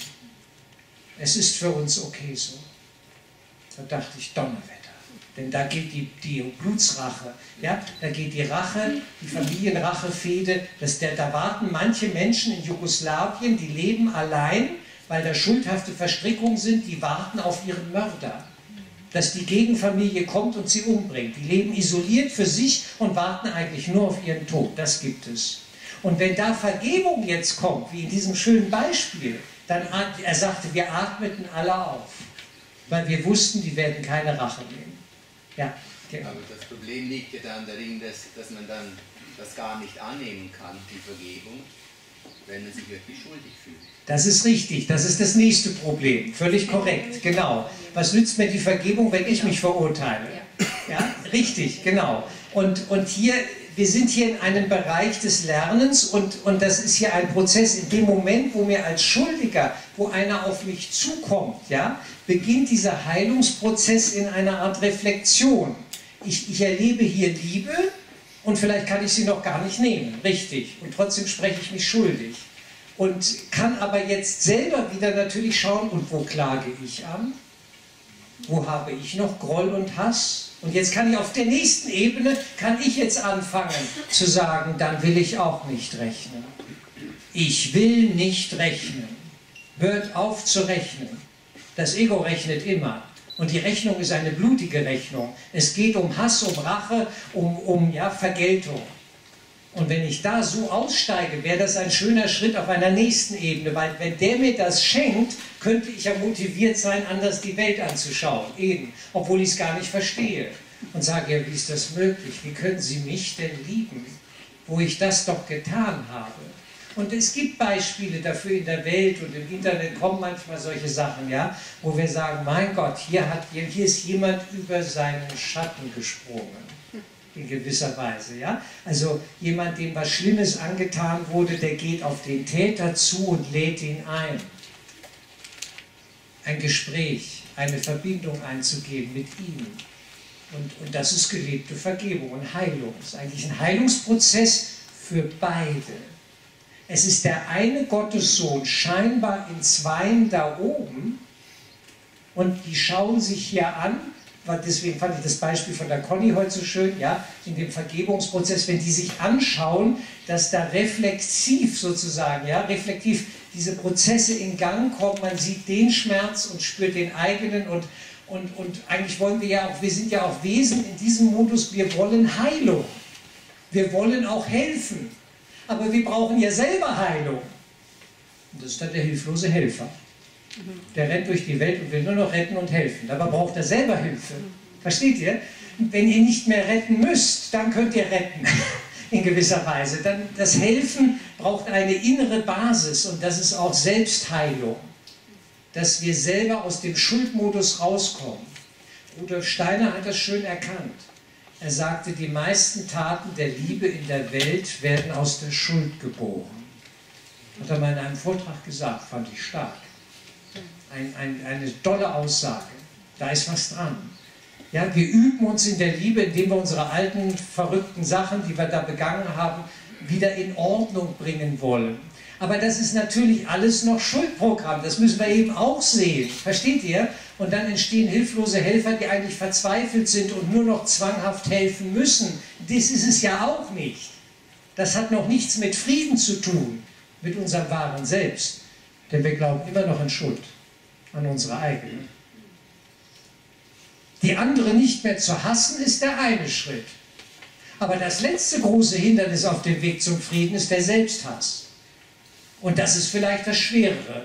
Es ist für uns okay so. Da dachte ich, Donnerwetter. Denn da geht die Blutsrache, ja? Da geht die Rache, die Familienrachefehde. Da warten manche Menschen in Jugoslawien, die leben allein, weil da schuldhafte Verstrickungen sind, die warten auf ihren Mörder. Dass die Gegenfamilie kommt und sie umbringt. Die leben isoliert für sich und warten eigentlich nur auf ihren Tod. Das gibt es. Und wenn da Vergebung jetzt kommt, wie in diesem schönen Beispiel, dann, er sagte, wir atmeten alle auf. Weil wir wussten, die werden keine Rache nehmen. Ja, genau. Aber das Problem liegt ja dann darin, dass man dann das gar nicht annehmen kann, die Vergebung, wenn er sich wirklich schuldig fühlt. Das ist richtig, das ist das nächste Problem. Völlig korrekt, genau. Was nützt mir die Vergebung, wenn ich mich verurteile? Ja, richtig, genau. Und hier, wir sind hier in einem Bereich des Lernens und das ist hier ein Prozess. In dem Moment, wo mir als Schuldiger, wo einer auf mich zukommt, ja, beginnt dieser Heilungsprozess in einer Art Reflexion. Ich erlebe hier Liebe und vielleicht kann ich sie noch gar nicht nehmen, richtig. Und trotzdem spreche ich mich schuldig. Und kann aber jetzt selber wieder natürlich schauen, und wo klage ich an? Wo habe ich noch Groll und Hass? Und jetzt kann ich auf der nächsten Ebene, kann ich jetzt anfangen zu sagen, dann will ich auch nicht rechnen. Ich will nicht rechnen. Hört auf zu rechnen. Das Ego rechnet immer. Und die Rechnung ist eine blutige Rechnung. Es geht um Hass, um Rache, um Vergeltung. Und wenn ich da so aussteige, wäre das ein schöner Schritt auf einer nächsten Ebene, weil wenn der mir das schenkt, könnte ich ja motiviert sein, anders die Welt anzuschauen, eben, obwohl ich es gar nicht verstehe. Und sage, ja, wie ist das möglich? Wie können Sie mich denn lieben, wo ich das doch getan habe? Und es gibt Beispiele dafür in der Welt und im Internet kommen manchmal solche Sachen, ja, wo wir sagen, mein Gott, hier ist jemand über seinen Schatten gesprungen. In gewisser Weise, ja. Also jemand, dem was Schlimmes angetan wurde, der geht auf den Täter zu und lädt ihn ein. Ein Gespräch, eine Verbindung einzugehen mit ihm. Und das ist gelebte Vergebung und Heilung. Das ist eigentlich ein Heilungsprozess für beide. Es ist der eine Gottessohn scheinbar in Zweien da oben und die schauen sich hier an. Deswegen fand ich das Beispiel von der Conny heute so schön, ja, in dem Vergebungsprozess, wenn die sich anschauen, dass da reflexiv sozusagen, ja, reflektiv diese Prozesse in Gang kommen, man sieht den Schmerz und spürt den eigenen und eigentlich wollen wir ja auch, wir sind ja auch Wesen in diesem Modus, wir wollen Heilung, wir wollen auch helfen, aber wir brauchen ja selber Heilung. Und das ist dann der hilflose Helfer. Der rennt durch die Welt und will nur noch retten und helfen. Dabei braucht er selber Hilfe. Versteht ihr? Wenn ihr nicht mehr retten müsst, dann könnt ihr retten. In gewisser Weise. Dann das Helfen braucht eine innere Basis und das ist auch Selbstheilung. Dass wir selber aus dem Schuldmodus rauskommen. Rudolf Steiner hat das schön erkannt. Er sagte, die meisten Taten der Liebe in der Welt werden aus der Schuld geboren. Hat er mal in einem Vortrag gesagt, fand ich stark. Eine tolle Aussage. Da ist was dran. Ja, wir üben uns in der Liebe, indem wir unsere alten, verrückten Sachen, die wir da begangen haben, wieder in Ordnung bringen wollen. Aber das ist natürlich alles noch Schuldprogramm. Das müssen wir eben auch sehen. Versteht ihr? Und dann entstehen hilflose Helfer, die eigentlich verzweifelt sind und nur noch zwanghaft helfen müssen. Das ist es ja auch nicht. Das hat noch nichts mit Frieden zu tun, mit unserem wahren Selbst. Denn wir glauben immer noch an Schuld. An unsere eigene. Die andere nicht mehr zu hassen, ist der eine Schritt. Aber das letzte große Hindernis auf dem Weg zum Frieden ist der Selbsthass. Und das ist vielleicht das Schwerere.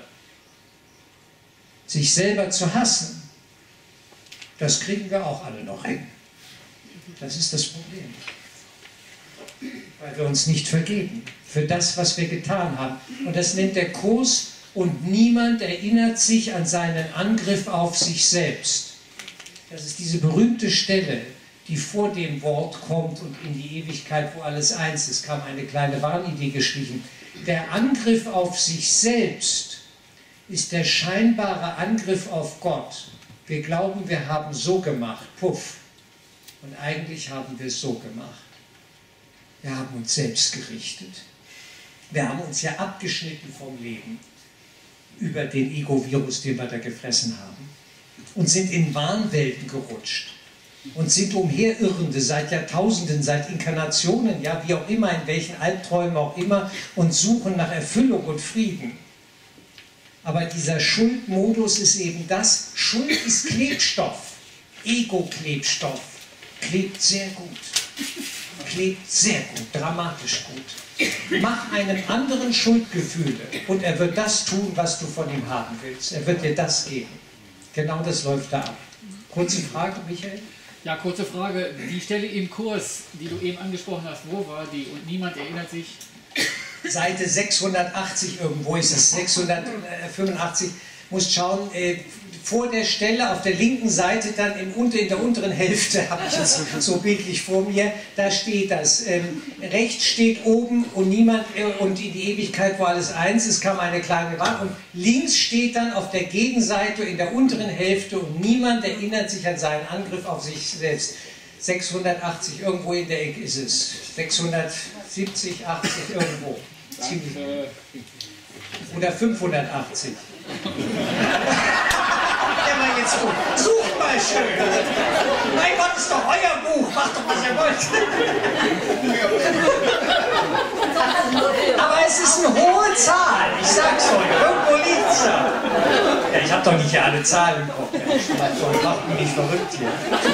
Sich selber zu hassen, das kriegen wir auch alle noch hin. Das ist das Problem. Weil wir uns nicht vergeben für das, was wir getan haben. Und das nennt der Kurs. Und niemand erinnert sich an seinen Angriff auf sich selbst. Das ist diese berühmte Stelle, die vor dem Wort kommt und in die Ewigkeit, wo alles eins ist, kam eine kleine Wahnidee geschlichen. Der Angriff auf sich selbst ist der scheinbare Angriff auf Gott. Wir glauben, wir haben so gemacht, puff. Und eigentlich haben wir es so gemacht. Wir haben uns selbst gerichtet. Wir haben uns ja abgeschnitten vom Leben. Über den Ego-Virus, den wir da gefressen haben. Und sind in Wahnwelten gerutscht. Und sind Umherirrende seit Jahrtausenden, seit Inkarnationen, ja, wie auch immer, in welchen Albträumen auch immer, und suchen nach Erfüllung und Frieden. Aber dieser Schuldmodus ist eben das, Schuld ist Klebstoff, Ego-Klebstoff, klebt sehr gut, dramatisch gut. Mach einem anderen Schuldgefühle und er wird das tun, was du von ihm haben willst. Er wird dir das geben. Genau das läuft da ab. Kurze Frage, Michael? Ja, kurze Frage. Die Stelle im Kurs, die du eben angesprochen hast, wo war die? Und niemand erinnert sich. Seite 680 irgendwo ist es, 685, musst schauen, vor der Stelle auf der linken Seite, dann in der unteren Hälfte, habe ich es so bildlich vor mir, da steht das. Rechts steht oben und niemand, und in die Ewigkeit, wo alles eins ist, kam eine kleine Wahl. Und links steht dann auf der Gegenseite in der unteren Hälfte und niemand erinnert sich an seinen Angriff auf sich selbst. 680, irgendwo in der Ecke ist es. 670, 80, irgendwo. Ziemlich. Oder 580. Ja, mal jetzt gut. Sucht mal schön. Mein Gott, ist doch euer Buch. Macht doch, was ihr wollt. Aber es ist eine hohe Zahl. Ich sag's euch. Irgendwo liegt's da. Ja, ich hab doch nicht hier alle Zahlen im Kopf. Macht mich nicht verrückt hier.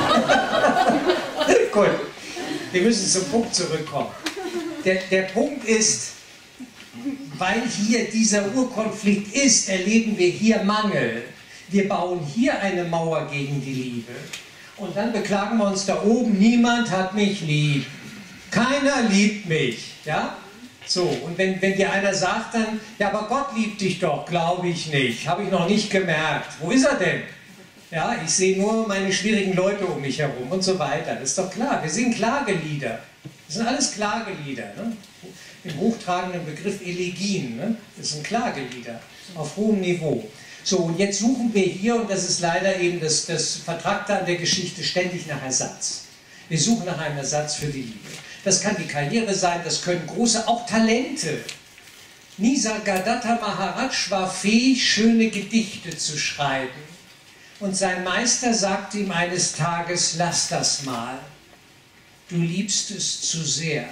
Gut. Wir müssen zum Punkt zurückkommen. Der Punkt ist, weil hier dieser Urkonflikt ist, erleben wir hier Mangel. Wir bauen hier eine Mauer gegen die Liebe. Und dann beklagen wir uns da oben, niemand hat mich lieb. Keiner liebt mich. Ja? So, und wenn dir einer sagt dann, ja, aber Gott liebt dich doch, glaube ich nicht. Habe ich noch nicht gemerkt. Wo ist er denn? Ja, ich sehe nur meine schwierigen Leute um mich herum und so weiter. Das ist doch klar. Wir singen Klagelieder. Das sind alles Klagelieder. Ne? Im hochtragenden Begriff Elegien. Ne? Das sind Klagelieder auf hohem Niveau. So, und jetzt suchen wir hier, und das ist leider eben das Vertrackte an der Geschichte, ständig nach Ersatz. Wir suchen nach einem Ersatz für die Liebe. Das kann die Karriere sein, das können große, auch Talente. Nisargadatta Maharaj war fähig, schöne Gedichte zu schreiben. Und sein Meister sagte ihm eines Tages, lass das mal. Du liebst es zu sehr.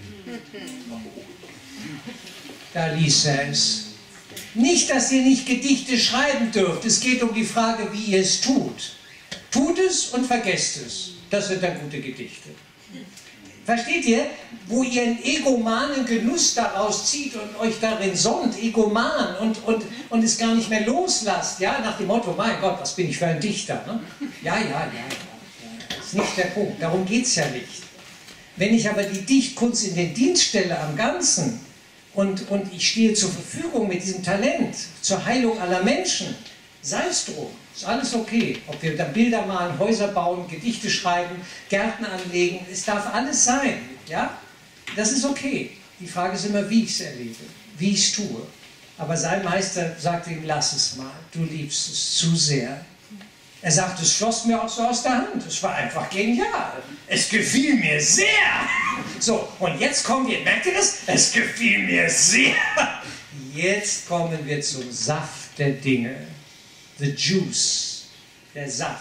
Da ließ er es. Nicht, dass ihr nicht Gedichte schreiben dürft. Es geht um die Frage, wie ihr es tut. Tut es und vergesst es. Das sind dann gute Gedichte. Versteht ihr? Wo ihr einen egomanen Genuss daraus zieht und euch darin sonnt, egoman, und es gar nicht mehr loslasst, ja, nach dem Motto, mein Gott, was bin ich für ein Dichter, ne? Ja, das ist nicht der Punkt, darum geht es ja nicht. Wenn ich aber die Dichtkunst in den Dienst stelle am Ganzen und ich stehe zur Verfügung mit diesem Talent zur Heilung aller Menschen, sei es drum. Ist alles okay. Ob wir dann Bilder malen, Häuser bauen, Gedichte schreiben, Gärten anlegen, es darf alles sein. Ja? Das ist okay. Die Frage ist immer, wie ich es erlebe, wie ich es tue. Aber sein Meister sagte ihm, lass es mal, du liebst es zu sehr. Er sagte, es floss mir auch so aus der Hand. Es war einfach genial. Es gefiel mir sehr. So, und jetzt kommen wir, merkt ihr das? Es gefiel mir sehr. Jetzt kommen wir zum Saft der Dinge. The juice, der Saft.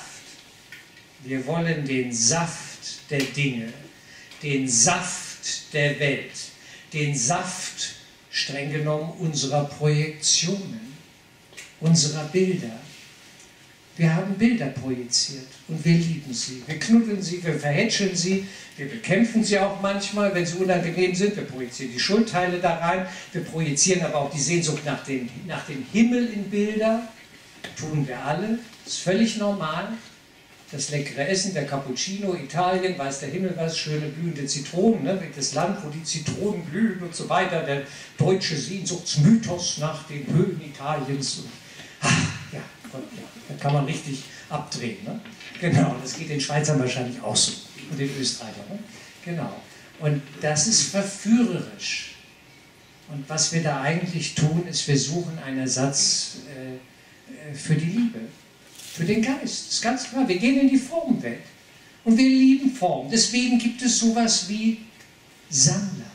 Wir wollen den Saft der Dinge, den Saft der Welt, den Saft, streng genommen, unserer Projektionen, unserer Bilder. Wir haben Bilder projiziert und wir lieben sie. Wir knuddeln sie, wir verhätscheln sie, wir bekämpfen sie auch manchmal, wenn sie unangenehm sind. Wir projizieren die Schuldteile da rein, wir projizieren aber auch die Sehnsucht nach dem Himmel in Bilder. Tun wir alle, das ist völlig normal. Das leckere Essen, der Cappuccino, Italien, weiß der Himmel was, schöne blühende Zitronen, ne? Das Land, wo die Zitronen blühen und so weiter, der deutsche Sehnsuchtsmythos nach den Höhen Italiens. Und, ja, da kann man richtig abdrehen. Ne? Genau, das geht den Schweizern wahrscheinlich auch so und den Österreichern. Ne? Genau, und das ist verführerisch. Und was wir da eigentlich tun, ist, wir suchen einen Ersatz für die Liebe, für den Geist. Das ist ganz klar. Wir gehen in die Formwelt und wir lieben Form. Deswegen gibt es sowas wie Sammler,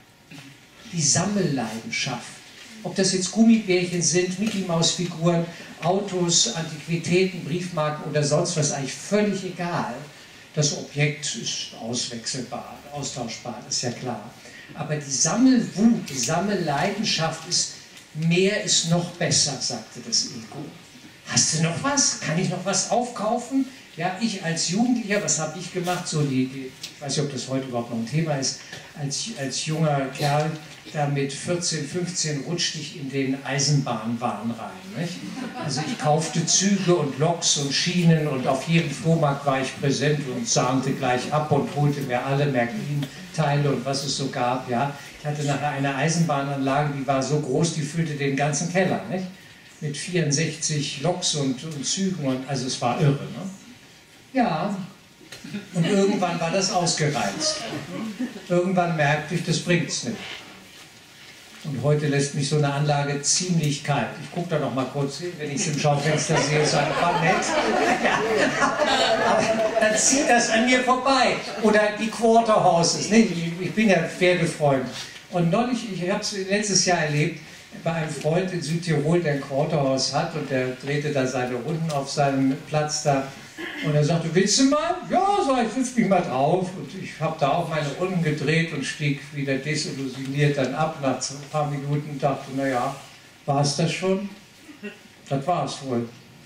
die Sammelleidenschaft. Ob das jetzt Gummibärchen sind, Mickey-Maus-Figuren, Autos, Antiquitäten, Briefmarken oder sonst was, eigentlich völlig egal. Das Objekt ist auswechselbar, austauschbar, ist ja klar. Aber die Sammelwut, die Sammelleidenschaft ist, mehr ist noch besser, sagte das Ego. Hast du noch was? Kann ich noch was aufkaufen? Ja, ich als Jugendlicher, was habe ich gemacht? So ich weiß nicht, ob das heute überhaupt noch ein Thema ist, als junger Kerl, da mit 14, 15 rutschte ich in den Eisenbahnwahn rein. Nicht? Also ich kaufte Züge und Loks und Schienen und auf jedem Flohmarkt war ich präsent und sahnte gleich ab und holte mir alle Märklin-Teile und was es so gab. Ja. Ich hatte nachher eine Eisenbahnanlage, die war so groß, die füllte den ganzen Keller. Nicht? Mit 64 Loks und Zügen, und, also es war irre. Ne? Ja, und irgendwann war das ausgereizt. Irgendwann merkte ich, das bringt's nicht. Und heute lässt mich so eine Anlage ziemlich kalt. Ich gucke da noch mal kurz hin, wenn ich es im Schaufenster sehe, ist einfach nett. Ja. Aber dann zieht das an mir vorbei. Oder die Quarter Horses. Ne? Ich bin ja Pferdefreund. Und neulich, ich habe es letztes Jahr erlebt, bei einem Freund in Südtirol, der ein Quarter Horse hat, und der drehte da seine Runden auf seinem Platz da. Und er sagte, willst du mal? Ja, sag ich, setz mich mal drauf. Und ich habe da auch meine Runden gedreht und stieg wieder desillusioniert dann ab nach ein paar Minuten und dachte, naja, war es das schon? Das war es wohl.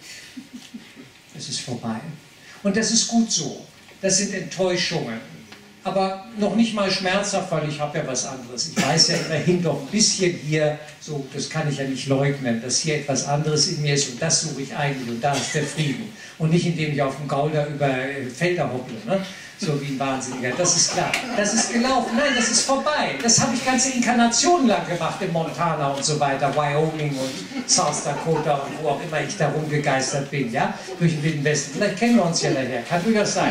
Es ist vorbei. Und das ist gut so. Das sind Enttäuschungen. Aber noch nicht mal schmerzhaft, weil ich habe ja was anderes. Ich weiß ja immerhin doch ein bisschen hier, so, das kann ich ja nicht leugnen, dass hier etwas anderes in mir ist und das suche ich eigentlich und da ist der Frieden. Und nicht indem ich auf dem Gauder über Felder hopple, ne? So wie ein Wahnsinniger, das ist klar. Das ist gelaufen, nein, das ist vorbei. Das habe ich ganze Inkarnationen lang gemacht in Montana und so weiter, Wyoming und South Dakota und wo auch immer ich da rumgegeistert bin, ja, durch den Wilden Westen. Vielleicht kennen wir uns ja daher, kann durchaus sein.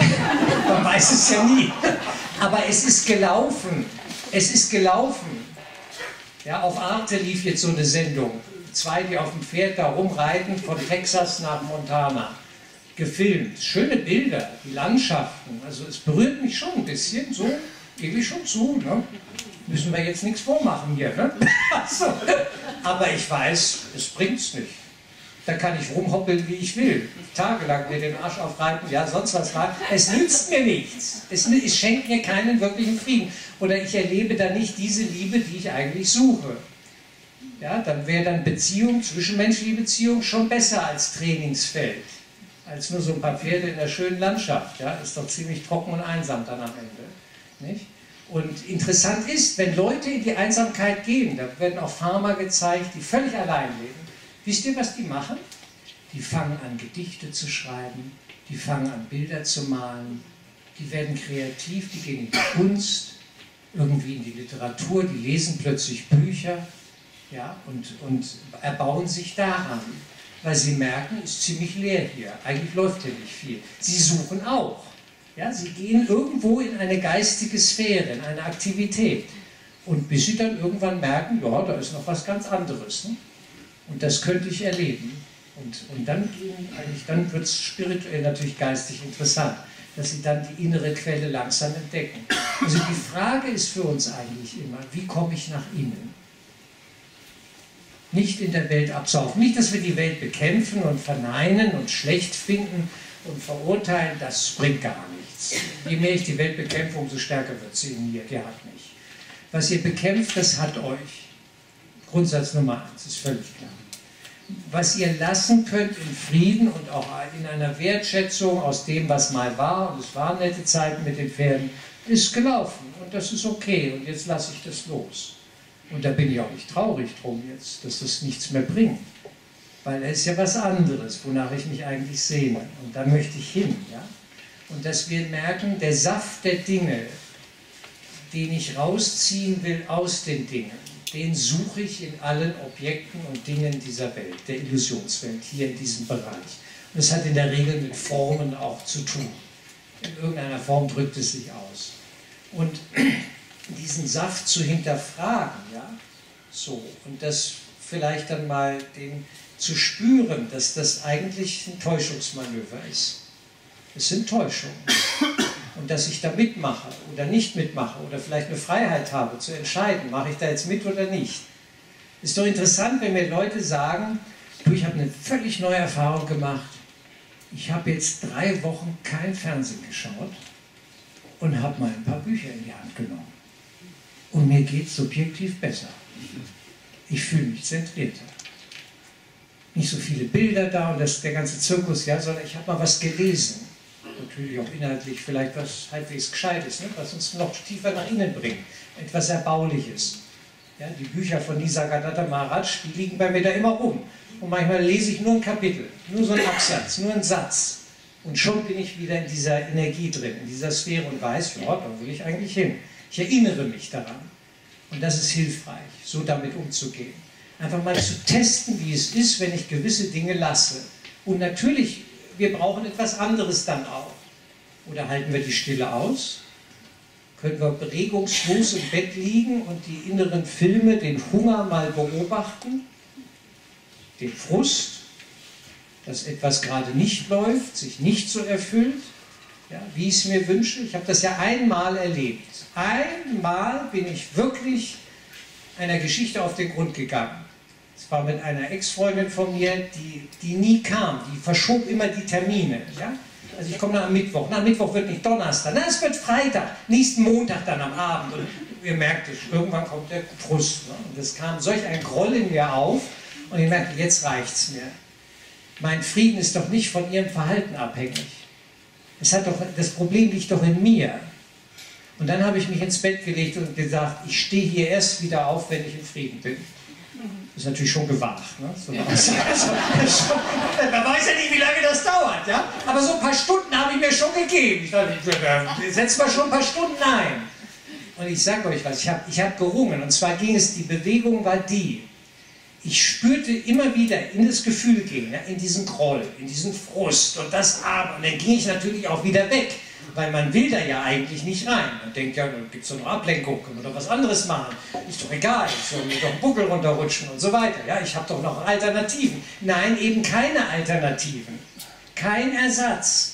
Man weiß es ja nie. Aber es ist gelaufen. Es ist gelaufen. Ja, auf Arte lief jetzt so eine Sendung. 2, die auf dem Pferd da rumreiten, von Texas nach Montana. Gefilmt. Schöne Bilder, die Landschaften. Also es berührt mich schon ein bisschen, so gebe ich schon zu. Ne? Müssen wir jetzt nichts vormachen hier. Ne? Also, aber ich weiß, es bringt's nicht. Da kann ich rumhoppeln, wie ich will. Tagelang mir den Arsch aufreiben, ja, sonst was rein. Es nützt mir nichts. Es schenkt mir keinen wirklichen Frieden. Oder ich erlebe da nicht diese Liebe, die ich eigentlich suche. Ja, dann wäre dann Beziehung, zwischenmenschliche Beziehung schon besser als Trainingsfeld. Als nur so ein paar Pferde in der schönen Landschaft. Ja, ist doch ziemlich trocken und einsam dann am Ende. Nicht? Und interessant ist, wenn Leute in die Einsamkeit gehen, da werden auch Farmer gezeigt, die völlig allein leben. Wisst ihr, was die machen? Die fangen an, Gedichte zu schreiben, die fangen an, Bilder zu malen, die werden kreativ, die gehen in die Kunst, irgendwie in die Literatur, die lesen plötzlich Bücher, ja, und erbauen sich daran. Weil sie merken, es ist ziemlich leer hier, eigentlich läuft hier nicht viel. Sie suchen auch. Ja, sie gehen irgendwo in eine geistige Sphäre, in eine Aktivität. Und bis sie dann irgendwann merken, ja, da ist noch was ganz anderes. Ne? Und das könnte ich erleben. Und dann wird es spirituell natürlich geistig interessant, dass sie dann die innere Quelle langsam entdecken. Also die Frage ist für uns eigentlich immer, wie komme ich nach innen? Nicht in der Welt absaufen. Nicht, dass wir die Welt bekämpfen und verneinen und schlecht finden und verurteilen, das bringt gar nichts. Je mehr ich die Welt bekämpfe, umso stärker wird sie in mir, gerhard nicht. Was ihr bekämpft, das hat euch. Grundsatz Nummer 1 ist völlig klar. Was ihr lassen könnt in Frieden und auch in einer Wertschätzung aus dem, was mal war, und es waren nette Zeiten mit den Pferden, ist gelaufen und das ist okay und jetzt lasse ich das los. Und da bin ich auch nicht traurig drum jetzt, dass das nichts mehr bringt. Weil es ist ja was anderes, wonach ich mich eigentlich sehne. Und da möchte ich hin. Ja? Und dass wir merken, der Saft der Dinge, den ich rausziehen will aus den Dingen, den suche ich in allen Objekten und Dingen dieser Welt, der Illusionswelt, hier in diesem Bereich. Und das hat in der Regel mit Formen auch zu tun. In irgendeiner Form drückt es sich aus. Und diesen Saft zu hinterfragen, ja, so, und das vielleicht dann mal zu spüren, dass das eigentlich ein Täuschungsmanöver ist. Es sind Täuschungen. Und dass ich da mitmache oder nicht mitmache oder vielleicht eine Freiheit habe zu entscheiden, mache ich da jetzt mit oder nicht. Ist doch interessant, wenn mir Leute sagen, du, ich habe eine völlig neue Erfahrung gemacht, ich habe jetzt 3 Wochen kein Fernsehen geschaut und habe mal ein paar Bücher in die Hand genommen. Und mir geht es subjektiv besser. Ich fühle mich zentrierter. nicht so viele Bilder da und der ganze Zirkus, ja, sondern ich habe mal was gelesen. Natürlich auch inhaltlich vielleicht was halbwegs Gescheites, ne, was uns noch tiefer nach innen bringt. Etwas Erbauliches. Ja, die Bücher von Nisargadatta Maharaj, die liegen bei mir da immer rum. Und manchmal lese ich nur ein Kapitel, nur so einen Absatz, nur einen Satz. Und schon bin ich wieder in dieser Energie drin, in dieser Sphäre und weiß, ja, da will ich eigentlich hin. Ich erinnere mich daran. Und das ist hilfreich, so damit umzugehen. Einfach mal zu testen, wie es ist, wenn ich gewisse Dinge lasse. Und natürlich, wir brauchen etwas anderes dann auch. Oder halten wir die Stille aus? Können wir regungslos im Bett liegen und die inneren Filme, den Hunger mal beobachten? Den Frust? Dass etwas gerade nicht läuft, sich nicht so erfüllt, ja, wie ich es mir wünsche. Ich habe das ja einmal erlebt. Einmal bin ich wirklich einer Geschichte auf den Grund gegangen. Es war mit einer Ex-Freundin von mir, die nie kam, die verschob immer die Termine. Ja? Also ich komme nach Mittwoch, nach Mittwoch wird nicht Donnerstag, na, es wird Freitag, nächsten Montag dann am Abend. Und ihr merkt es, irgendwann kommt der Frust. Ne? Und es kam solch ein Groll in mir auf und ich merkte, jetzt reicht es mir. Mein Frieden ist doch nicht von ihrem Verhalten abhängig. Das Problem liegt doch in mir. Und dann habe ich mich ins Bett gelegt und gesagt, ich stehe hier erst wieder auf, wenn ich im Frieden bin. Das ist natürlich schon gewagt. Ne? So man weiß ja nicht, wie lange das dauert. Ja? Aber so ein paar Stunden habe ich mir schon gegeben. Ich dachte, setz mal schon ein paar Stunden ein. Und ich sage euch was, ich hab gerungen. Und zwar die Bewegung war die. Ich spürte immer wieder in das Gefühl gehen, ja, in diesen Groll, in diesen Frust und das Aber. Und dann ging ich natürlich auch wieder weg, weil man will da ja eigentlich nicht rein. Man denkt ja, dann gibt es doch noch Ablenkung, können wir doch was anderes machen. Ist doch egal, ich soll mir doch einen Buckel runterrutschen und so weiter. Ja, ich habe doch noch Alternativen. Nein, eben keine Alternativen. Kein Ersatz.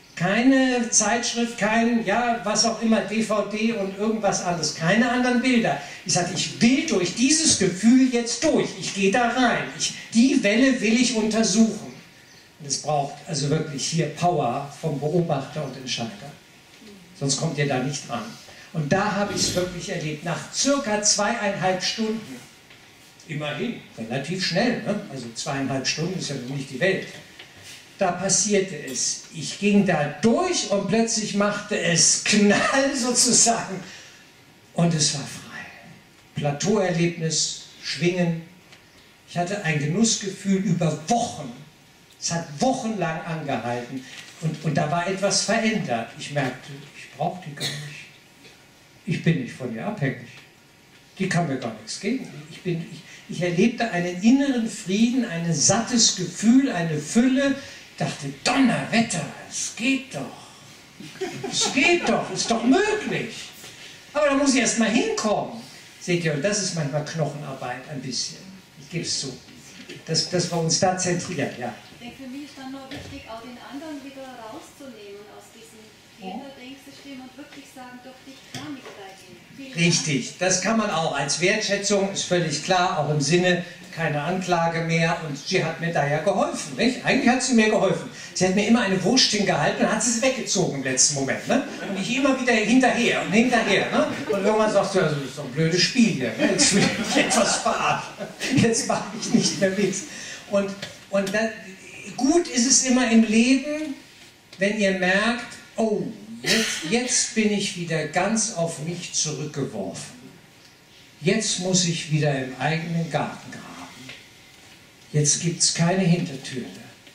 Keine Zeitschrift, kein, ja, was auch immer, DVD und irgendwas anderes. Keine anderen Bilder. Ich sagte, ich will durch dieses Gefühl jetzt durch. Ich gehe da rein. Die Welle will ich untersuchen. Und es braucht also wirklich hier Power vom Beobachter und Entscheider. Sonst kommt ihr da nicht ran. Und da habe ich es wirklich erlebt. Nach circa 2,5 Stunden, immerhin, relativ schnell, ne? Also 2,5 Stunden ist ja noch nicht die Welt. Da passierte es. Ich ging da durch und plötzlich machte es Knall sozusagen. Und es war frei. Plateauerlebnis, Schwingen. Ich hatte ein Genussgefühl über Wochen. Es hat wochenlang angehalten. Und da war etwas verändert. Ich merkte, ich brauche die gar nicht. Ich bin nicht von ihr abhängig. Die kann mir gar nichts geben. Ich erlebte einen inneren Frieden, ein sattes Gefühl, eine Fülle. Dachte, Donnerwetter, es geht doch. Es geht doch, ist doch möglich. Aber da muss ich erst mal hinkommen. Seht ihr, und das ist manchmal Knochenarbeit, ein bisschen. Ich gebe es zu. Das wir uns da zentrieren, ja. Ich denke, für mich ist dann nur wichtig, auch den anderen wieder rauszunehmen aus diesem Fehlerdenkssystem und wirklich sagen, doch, ich kann nicht dagegen. Richtig, das kann man auch als Wertschätzung, ist völlig klar, auch im Sinne, keine Anklage mehr und sie hat mir da ja geholfen, nicht? Eigentlich hat sie mir geholfen. Sie hat mir immer eine Wurst hingehalten und hat sie weggezogen im letzten Moment, ne? Und ich immer wieder hinterher und hinterher, ne? Und irgendwann sagst du, also, das ist doch ein blödes Spiel hier, ne? Jetzt fühle ich mich etwas verarscht, jetzt mache ich nicht mehr mit. Und dann, gut ist es immer im Leben, wenn ihr merkt, oh, jetzt bin ich wieder ganz auf mich zurückgeworfen. Jetzt muss ich wieder im eigenen Garten graben. Jetzt gibt es keine Hintertüre.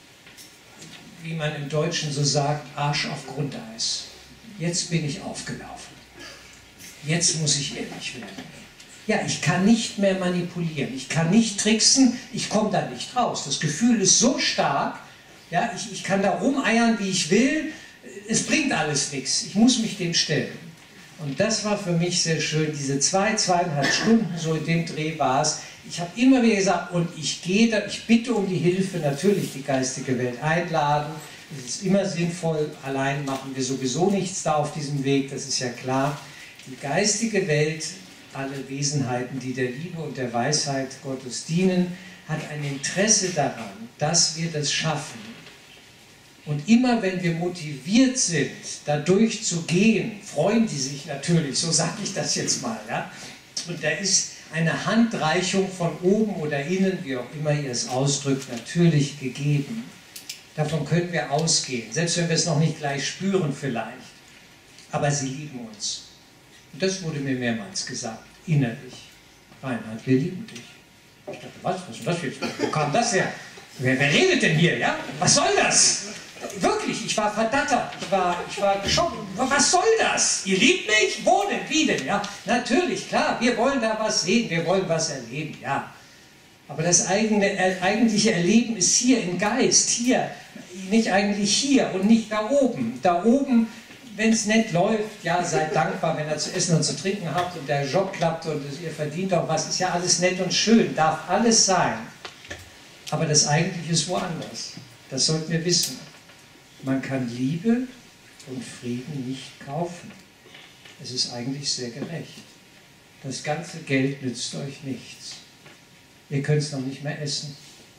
Wie man im Deutschen so sagt, Arsch auf Grundeis. Jetzt bin ich aufgelaufen. Jetzt muss ich ehrlich werden. Ja, ich kann nicht mehr manipulieren. Ich kann nicht tricksen. Ich komme da nicht raus. Das Gefühl ist so stark. Ja, ich kann da rumeiern, wie ich will. Es bringt alles nichts. Ich muss mich dem stellen. Und das war für mich sehr schön. Diese 2,5 Stunden, so in dem Dreh war es. Ich habe immer wieder gesagt, und ich gehe da, ich bitte um die Hilfe, natürlich die geistige Welt einladen. Es ist immer sinnvoll, allein machen wir sowieso nichts da auf diesem Weg, das ist ja klar. Die geistige Welt, alle Wesenheiten, die der Liebe und der Weisheit Gottes dienen, hat ein Interesse daran, dass wir das schaffen. Und immer wenn wir motiviert sind, da durchzugehen, freuen die sich natürlich, so sage ich das jetzt mal. Ja? Und da ist eine Handreichung von oben oder innen, wie auch immer ihr es ausdrückt, natürlich gegeben. Davon können wir ausgehen, selbst wenn wir es noch nicht gleich spüren vielleicht. Aber sie lieben uns. Und das wurde mir mehrmals gesagt, innerlich. Reinhard, wir lieben dich. Ich dachte, was ist das jetzt? Wo kam das her? Wer redet denn hier, ja? Was soll das? Wirklich, ich war verdattert, ich war geschockt. Was soll das? Ihr liebt mich? Wo denn? Wie denn? Ja, natürlich, klar, wir wollen da was sehen, wir wollen was erleben, ja. Aber das eigentliche Erleben ist hier im Geist, hier, nicht eigentlich hier und nicht da oben. Da oben, wenn es nett läuft, ja, seid dankbar, wenn ihr zu essen und zu trinken habt und der Job klappt und ihr verdient auch was, ist ja alles nett und schön, darf alles sein. Aber das Eigentliche ist woanders. Das sollten wir wissen. Man kann Liebe und Frieden nicht kaufen. Es ist eigentlich sehr gerecht. Das ganze Geld nützt euch nichts. Ihr könnt es noch nicht mehr essen.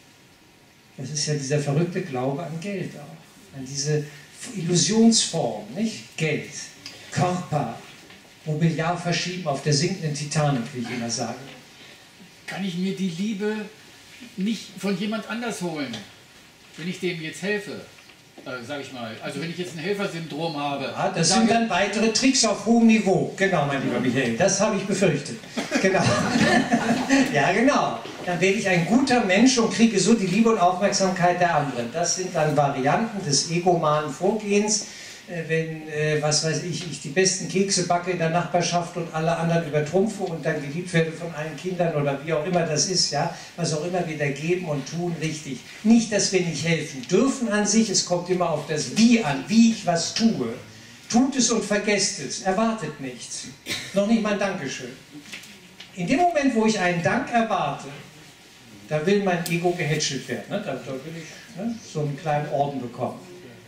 Das ist ja dieser verrückte Glaube an Geld auch. An diese Illusionsform, nicht? Geld, Körper, Mobiliar verschieben auf der sinkenden Titanic, wie ich immer sage. Kann ich mir die Liebe nicht von jemand anders holen, wenn ich dem jetzt helfe? Sag ich mal, also wenn ich jetzt ein Helfersyndrom habe. Ja, das sind dann weitere Tricks auf hohem Niveau. Genau, mein lieber Michael, das habe ich befürchtet. Genau. Ja, genau. Dann werde ich ein guter Mensch und kriege so die Liebe und Aufmerksamkeit der anderen. Das sind dann Varianten des egomanen Vorgehens. Wenn, was weiß ich die besten Kekse backe in der Nachbarschaft und alle anderen übertrumpfe und dann geliebt werde von allen Kindern oder wie auch immer das ist, ja, was auch immer wir da geben und tun, richtig. Nicht, dass wir nicht helfen dürfen an sich, es kommt immer auf das Wie an, wie ich was tue. Tut es und vergesst es, erwartet nichts. Noch nicht mal ein Dankeschön. In dem Moment, wo ich einen Dank erwarte, da will mein Ego gehätschelt werden, ne? Da will ich so einen kleinen Orden bekommen.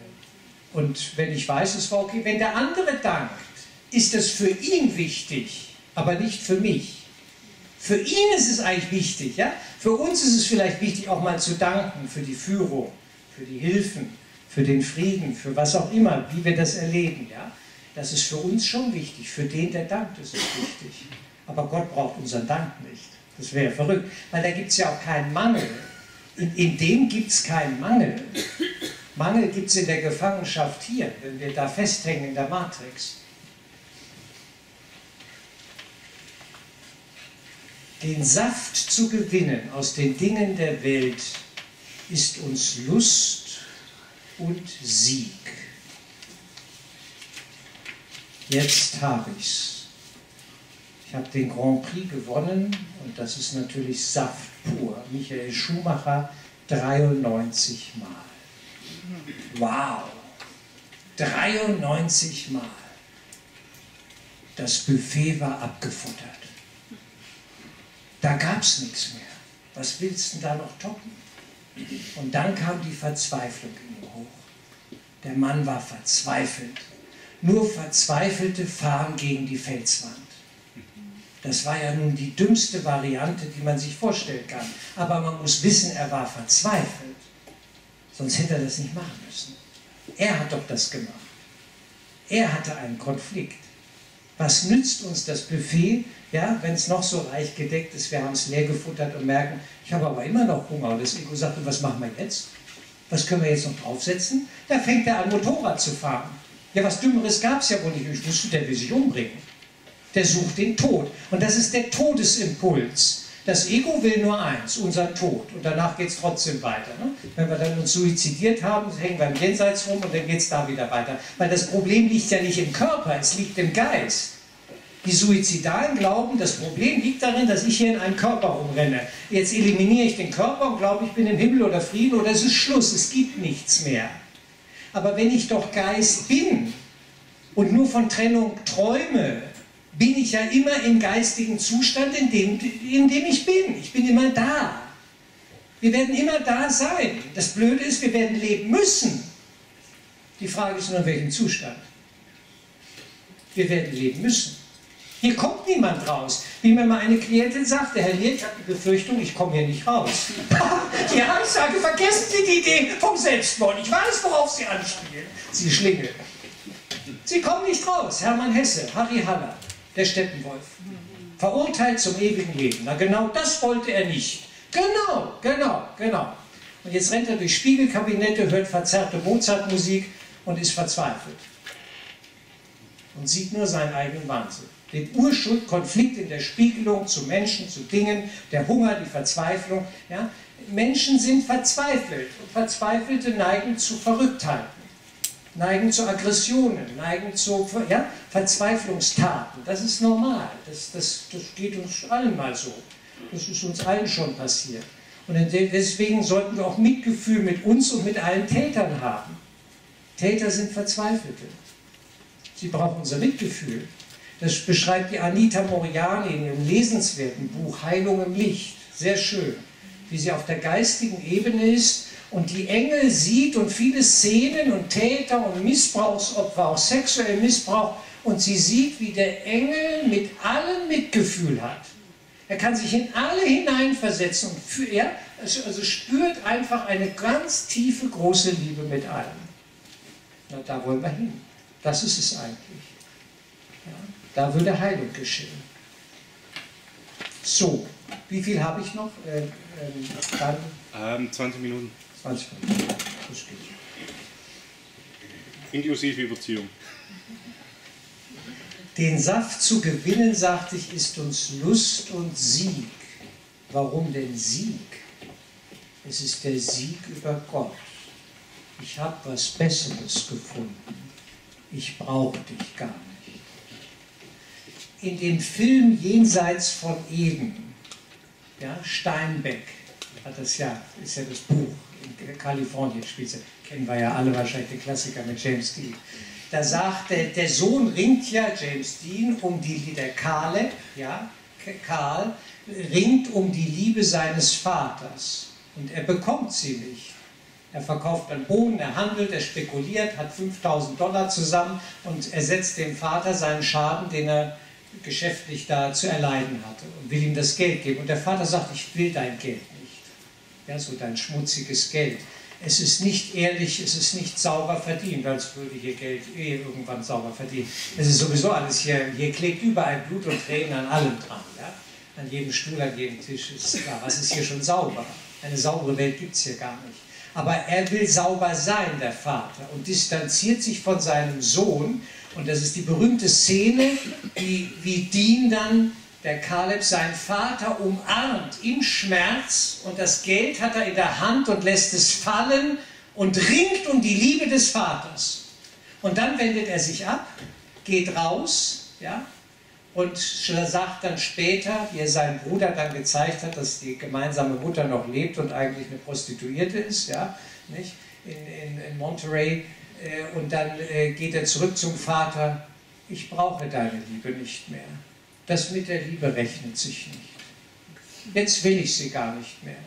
Und wenn ich weiß, es war okay, wenn der andere dankt, ist es für ihn wichtig, aber nicht für mich. Für ihn ist es eigentlich wichtig, ja? Für uns ist es vielleicht wichtig, auch mal zu danken für die Führung, für die Hilfen, für den Frieden, für was auch immer, wie wir das erleben, ja? Das ist für uns schon wichtig, für den, der dankt, ist es wichtig. Aber Gott braucht unseren Dank nicht. Das wäre verrückt, weil da gibt es ja auch keinen Mangel. In dem gibt es keinen Mangel. Mangel gibt es in der Gefangenschaft hier, wenn wir da festhängen in der Matrix. Den Saft zu gewinnen aus den Dingen der Welt ist uns Lust und Sieg. Jetzt habe ich's. Ich habe den Grand Prix gewonnen und das ist natürlich Saft pur. Michael Schumacher 93 Mal. Wow! 93 Mal. Das Buffet war abgefuttert. Da gab es nichts mehr. Was willst du denn da noch toppen? Und dann kam die Verzweiflung in ihm hoch. Der Mann war verzweifelt. Nur Verzweifelte fahren gegen die Felswand. Das war ja nun die dümmste Variante, die man sich vorstellen kann. Aber man muss wissen, er war verzweifelt. Sonst hätte er das nicht machen müssen. Er hat doch das gemacht. Er hatte einen Konflikt. Was nützt uns das Buffet, ja, wenn es noch so reich gedeckt ist, wir haben es leer gefuttert und merken, ich habe aber immer noch Hunger. Und das Ego sagt, und was machen wir jetzt? Was können wir jetzt noch draufsetzen? Da fängt er an, Motorrad zu fahren. Ja, was Dümmeres gab es ja wohl nicht. Ich wusste, der will sich umbringen. Der sucht den Tod. Und das ist der Todesimpuls. Das Ego will nur eins, unseren Tod. Und danach geht es trotzdem weiter. Ne? Wenn wir dann uns suizidiert haben, hängen wir im Jenseits rum und dann geht es da wieder weiter. Weil das Problem liegt ja nicht im Körper, es liegt im Geist. Die Suizidalen glauben, das Problem liegt darin, dass ich hier in einem Körper rumrenne. Jetzt eliminiere ich den Körper und glaube, ich bin im Himmel oder Frieden oder es ist Schluss, es gibt nichts mehr. Aber wenn ich doch Geist bin und nur von Trennung träume, bin ich ja immer im geistigen Zustand, in dem ich bin. Ich bin immer da. Wir werden immer da sein. Das Blöde ist, wir werden leben müssen. Die Frage ist nur, in welchem Zustand. Wir werden leben müssen. Hier kommt niemand raus. Wie mir mal eine Klientin sagte, Herr Lier, ich habe die Befürchtung, ich komme hier nicht raus. Ja, ich sage, vergessen Sie die Idee vom Selbstmord. Ich weiß, worauf Sie anspielen. Sie schlingelt. Sie kommen nicht raus. Hermann Hesse, Harry Haller, der Steppenwolf. verurteilt zum ewigen Leben. Na genau das wollte er nicht. Genau. Und jetzt rennt er durch Spiegelkabinette, hört verzerrte Mozartmusik und ist verzweifelt. Und sieht nur seinen eigenen Wahnsinn. Den Urschuldkonflikt in der Spiegelung zu Menschen, zu Dingen, der Hunger, die Verzweiflung. Ja? Menschen sind verzweifelt und Verzweifelte neigen zu Verrücktheiten, neigen zu Aggressionen, neigen zu Verzweiflungstaten. Das ist normal, das geht uns allen mal so. Das ist uns allen schon passiert. Und deswegen sollten wir auch Mitgefühl mit uns und mit allen Tätern haben. Täter sind Verzweifelte. Sie brauchen unser Mitgefühl. Das beschreibt die Anita Moriani in ihrem lesenswerten Buch Heilung im Licht. Sehr schön. Wie sie auf der geistigen Ebene ist und die Engel sieht und viele Szenen und Täter und Missbrauchsopfer, auch sexuellen Missbrauch. Und sie sieht, wie der Engel mit allen Mitgefühl hat. Er kann sich in alle hineinversetzen und also spürt einfach eine ganz tiefe, große Liebe mit allen. Na, da wollen wir hin. Das ist es eigentlich. Ja, da würde Heilung geschehen. So, wie viel habe ich noch? Dann 20 Minuten. 20 Minuten. Das geht. Inklusive Überziehung. Den Saft zu gewinnen, sagte ich, ist uns Lust und Sieg. Warum denn Sieg? Es ist der Sieg über Gott. Ich habe was Besseres gefunden. Ich brauche dich gar nicht. In dem Film Jenseits von Eden, ja, Steinbeck hat das ja, ist ja das Buch, in Kalifornien spielt, kennen wir ja alle wahrscheinlich, den Klassiker mit James Dean. Da sagt der Sohn ringt ja, James Dean, der Caleb, ja, Karl, ringt um die Liebe seines Vaters und er bekommt sie nicht. Er verkauft dann Bohnen, er handelt, er spekuliert, hat $5.000 zusammen und ersetzt dem Vater seinen Schaden, den er geschäftlich da zu erleiden hatte und will ihm das Geld geben. Und der Vater sagt, ich will dein Geld nicht. Ja, so dein schmutziges Geld. Es ist nicht ehrlich, es ist nicht sauber verdient, als würde hier Geld irgendwann sauber verdienen. Es ist sowieso alles hier klebt überall Blut und Tränen an allem dran. Ja? An jedem Stuhl, an jedem Tisch ist klar, was ist hier schon sauber? Eine saubere Welt gibt es hier gar nicht. Aber er will sauber sein, der Vater, und distanziert sich von seinem Sohn. Und das ist die berühmte Szene, wie Dean dann, der Caleb, seinen Vater umarmt im Schmerz und das Geld hat er in der Hand und lässt es fallen und ringt um die Liebe des Vaters. Und dann wendet er sich ab, geht raus, ja, und sagt dann später, wie er seinem Bruder dann gezeigt hat, dass die gemeinsame Mutter noch lebt und eigentlich eine Prostituierte ist, ja, nicht? In Monterey. Und dann geht er zurück zum Vater, ich brauche deine Liebe nicht mehr. Das mit der Liebe rechnet sich nicht. Jetzt will ich sie gar nicht mehr.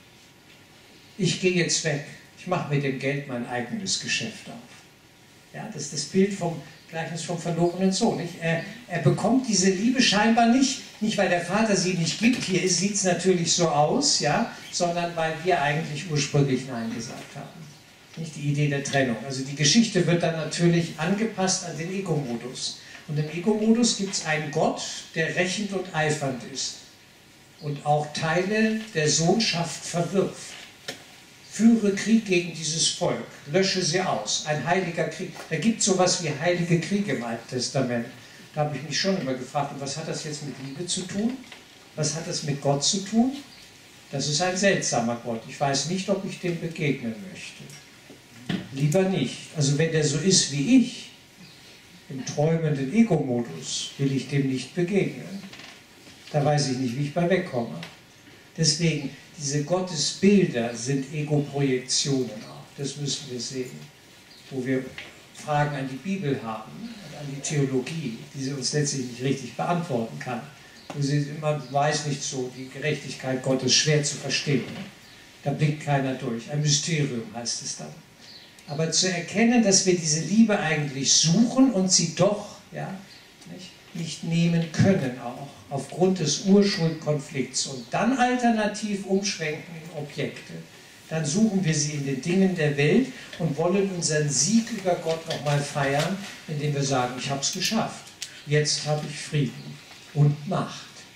Ich gehe jetzt weg. Ich mache mit dem Geld mein eigenes Geschäft auf. Ja, das ist das Bild vom Gleichnis vom verlorenen Sohn. Nicht? Er bekommt diese Liebe scheinbar nicht, weil der Vater sie nicht gibt. Hier sieht es natürlich so aus, ja, sondern weil wir eigentlich ursprünglich Nein gesagt haben. Nicht die Idee der Trennung. Also die Geschichte wird dann natürlich angepasst an den Ego-Modus. Und im Ego-Modus gibt es einen Gott, der rächend und eifernd ist und auch Teile der Sohnschaft verwirft. Führe Krieg gegen dieses Volk, lösche sie aus. Ein heiliger Krieg. Da gibt es sowas wie heilige Kriege im Alten Testament. Da habe ich mich schon immer gefragt, und was hat das jetzt mit Liebe zu tun? Was hat das mit Gott zu tun? Das ist ein seltsamer Gott. Ich weiß nicht, ob ich dem begegnen möchte. Lieber nicht. Also wenn der so ist wie ich, im träumenden Ego-Modus, will ich dem nicht begegnen. Da weiß ich nicht, wie ich bei wegkomme. Deswegen, diese Gottesbilder sind Ego-Projektionen auch. Das müssen wir sehen. Wo wir Fragen an die Bibel haben, an die Theologie, die sie uns letztlich nicht richtig beantworten kann. Man weiß nicht so, die Gerechtigkeit Gottes schwer zu verstehen. Da blickt keiner durch. Ein Mysterium heißt es dann. Aber zu erkennen, dass wir diese Liebe eigentlich suchen und sie doch ja, nicht nehmen können, auch aufgrund des Urschuldkonflikts und dann alternativ umschwenken in Objekte, dann suchen wir sie in den Dingen der Welt und wollen unseren Sieg über Gott nochmal feiern, indem wir sagen, ich habe es geschafft, jetzt habe ich Frieden und Macht.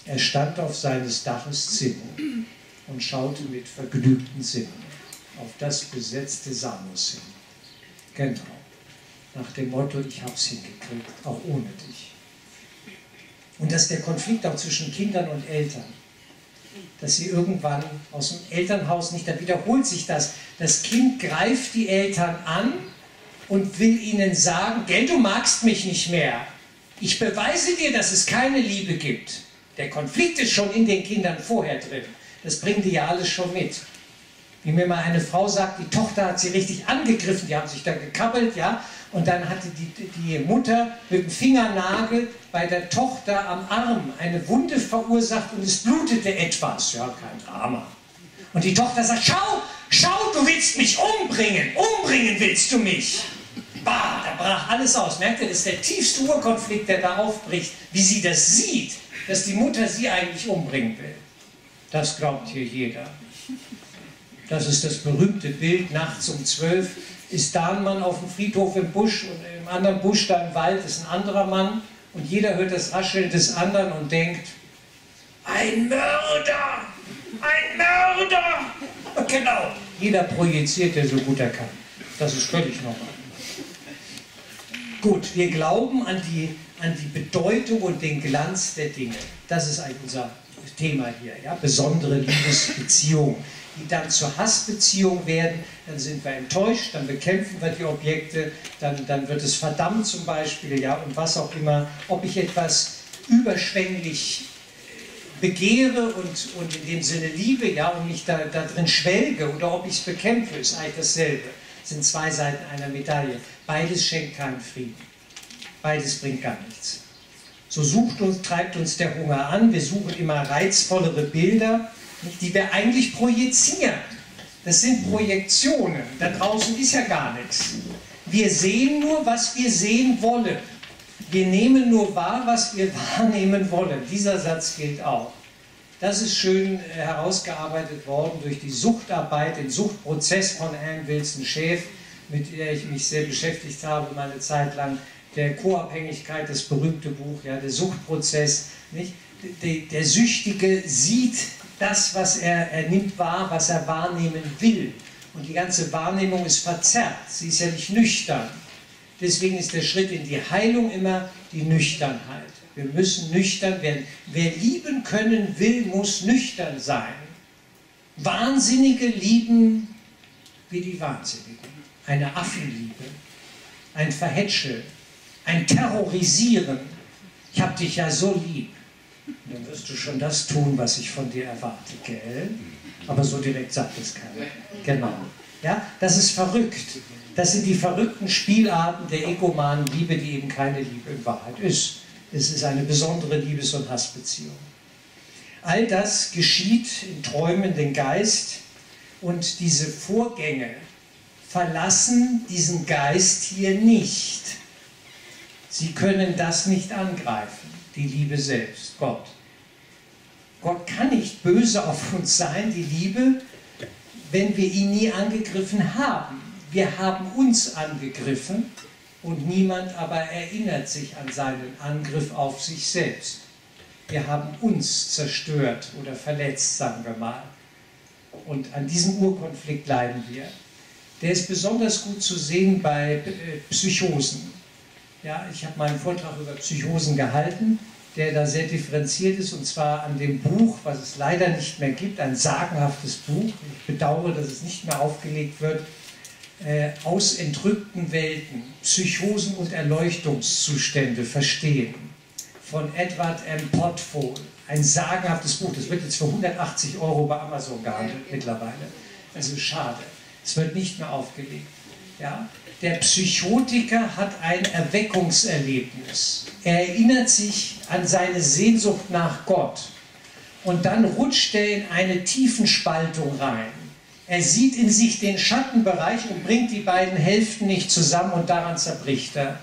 Er stand auf seines Daches Zinne und schaute mit vergnügten Sinnen auf das besetzte Samus hin. Genau. Nach dem Motto, ich hab's hingekriegt, auch ohne dich. Und dass der Konflikt auch zwischen Kindern und Eltern, dass sie irgendwann aus dem Elternhaus nicht, dann wiederholt sich das. Das Kind greift die Eltern an und will ihnen sagen, gell, du magst mich nicht mehr. Ich beweise dir, dass es keine Liebe gibt. Der Konflikt ist schon in den Kindern vorher drin. Das bringen die ja alles schon mit. Wie mir mal eine Frau sagt, die Tochter hat sie richtig angegriffen, die haben sich da gekabbelt, ja, und dann hatte die Mutter mit dem Fingernagel bei der Tochter am Arm eine Wunde verursacht und es blutete etwas. Ja, kein Drama. Und die Tochter sagt, schau, du willst mich umbringen willst du mich. Bah, da brach alles aus. Merkt ihr, das ist der tiefste Urkonflikt, der da aufbricht, wie sie das sieht, dass die Mutter sie eigentlich umbringen will. Das glaubt hier jeder. Das ist das berühmte Bild, nachts um 12 ist da ein Mann auf dem Friedhof im Busch und im anderen Busch da im Wald ist ein anderer Mann und jeder hört das Rascheln des anderen und denkt, ein Mörder! Ein Mörder! Genau, jeder projiziert, der so gut er kann. Das ist völlig normal. Gut, wir glauben an die Bedeutung und den Glanz der Dinge. Das ist eigentlich unser Thema hier, ja? Besondere Liebesbeziehungen, die dann zur Hassbeziehung werden, dann sind wir enttäuscht, dann bekämpfen wir die Objekte, dann wird es verdammt zum Beispiel, ja, und was auch immer, ob ich etwas überschwänglich begehre und in dem Sinne liebe, ja, und mich da drin schwelge oder ob ich es bekämpfe, ist eigentlich dasselbe. Das sind zwei Seiten einer Medaille. Beides schenkt keinen Frieden. Beides bringt gar nichts. So treibt uns der Hunger an, wir suchen immer reizvollere Bilder, die wir eigentlich projizieren. Das sind Projektionen, da draußen ist ja gar nichts. Wir sehen nur, was wir sehen wollen. Wir nehmen nur wahr, was wir wahrnehmen wollen. Dieser Satz gilt auch. Das ist schön herausgearbeitet worden durch die Suchtarbeit, den Suchtprozess von Anne Wilson Schaef, mit der ich mich sehr beschäftigt habe, mal eine Zeit lang. Der Co-Abhängigkeit, das berühmte Buch, ja, der Suchtprozess. Nicht? Der Süchtige sieht das, was er nimmt wahr, was er wahrnehmen will. Und die ganze Wahrnehmung ist verzerrt, sie ist ja nicht nüchtern. Deswegen ist der Schritt in die Heilung immer die Nüchternheit. Wir müssen nüchtern werden. Wer lieben können will, muss nüchtern sein. Wahnsinnige lieben wie die Wahnsinnigen. Eine Affenliebe, ein Verhätscheln, ein Terrorisieren. Ich hab dich ja so lieb. Und dann wirst du schon das tun, was ich von dir erwarte, gell? Aber so direkt sagt es keiner. Genau. Ja, das ist verrückt. Das sind die verrückten Spielarten der egomanen Liebe, die eben keine Liebe in Wahrheit ist. Es ist eine besondere Liebes- und Hassbeziehung. All das geschieht im träumenden Geist und diese Vorgänge verlassen diesen Geist hier nicht. Sie können das nicht angreifen, die Liebe selbst, Gott. Gott kann nicht böse auf uns sein, die Liebe, wenn wir ihn nie angegriffen haben. Wir haben uns angegriffen und niemand aber erinnert sich an seinen Angriff auf sich selbst. Wir haben uns zerstört oder verletzt, sagen wir mal. Und an diesem Urkonflikt leiden wir. Der ist besonders gut zu sehen bei Psychosen. Ja, ich habe mal einen Vortrag über Psychosen gehalten, der da sehr differenziert ist, und zwar an dem Buch, was es leider nicht mehr gibt, ein sagenhaftes Buch. Ich bedauere, dass es nicht mehr aufgelegt wird. Aus entrückten Welten, Psychosen und Erleuchtungszustände verstehen, von Edward M. Potfol. Ein sagenhaftes Buch, das wird jetzt für 180 € bei Amazon gehandelt mittlerweile. Also schade, es wird nicht mehr aufgelegt. Ja? Der Psychotiker hat ein Erweckungserlebnis. Er erinnert sich an seine Sehnsucht nach Gott und dann rutscht er in eine Tiefenspaltung rein. Er sieht in sich den Schattenbereich und bringt die beiden Hälften nicht zusammen und daran zerbricht er.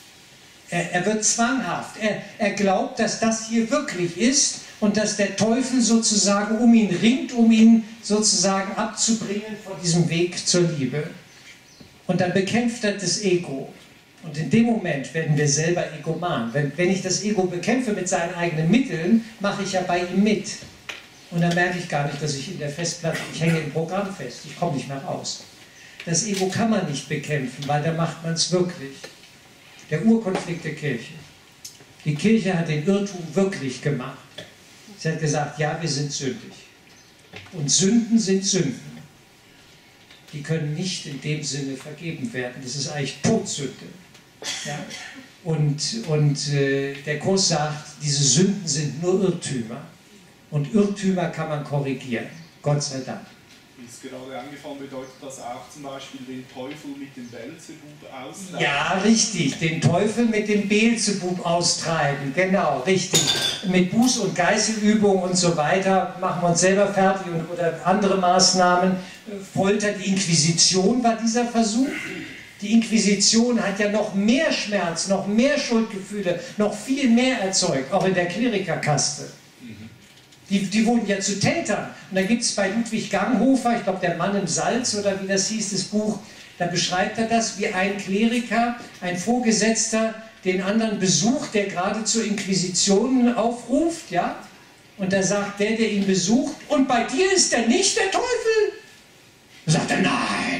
Er wird zwanghaft. Er glaubt, dass das hier wirklich ist und dass der Teufel sozusagen um ihn ringt, um ihn sozusagen abzubringen von diesem Weg zur Liebe. Und dann bekämpft er das Ego. Und in dem Moment werden wir selber egoman. Wenn ich das Ego bekämpfe mit seinen eigenen Mitteln, mache ich ja bei ihm mit. Und dann merke ich gar nicht, dass ich in der Festplatte, ich hänge im Programm fest, ich komme nicht mehr raus. Das Ego kann man nicht bekämpfen, weil da macht man es wirklich. Der Urkonflikt der Kirche. Die Kirche hat den Irrtum wirklich gemacht. Sie hat gesagt, ja, wir sind sündig. Und Sünden sind Sünden. Die können nicht in dem Sinne vergeben werden. Das ist eigentlich Todsünde. Ja? Und der Kurs sagt, diese Sünden sind nur Irrtümer. Und Irrtümer kann man korrigieren. Gott sei Dank. Wie es gerade angefangen bedeutet das auch zum Beispiel den Teufel mit dem Beelzebub austreiben? Ja, richtig. Den Teufel mit dem Beelzebub austreiben. Genau, richtig. Mit Buß- und Geißelübungen und so weiter machen wir uns selber fertig oder andere Maßnahmen. Folter, die Inquisition war dieser Versuch. Die Inquisition hat ja noch mehr Schmerz, noch mehr Schuldgefühle, noch viel mehr erzeugt, auch in der Klerikerkaste. Die wurden ja zu Tätern. Und da gibt es bei Ludwig Ganghofer, ich glaube der Mann im Salz oder wie das hieß, das Buch, da beschreibt er das, wie ein Kleriker, ein Vorgesetzter, den anderen besucht, der gerade zur Inquisition aufruft, ja? Und da sagt der ihn besucht, und bei dir ist er nicht der Teufel? Da sagt er, nein.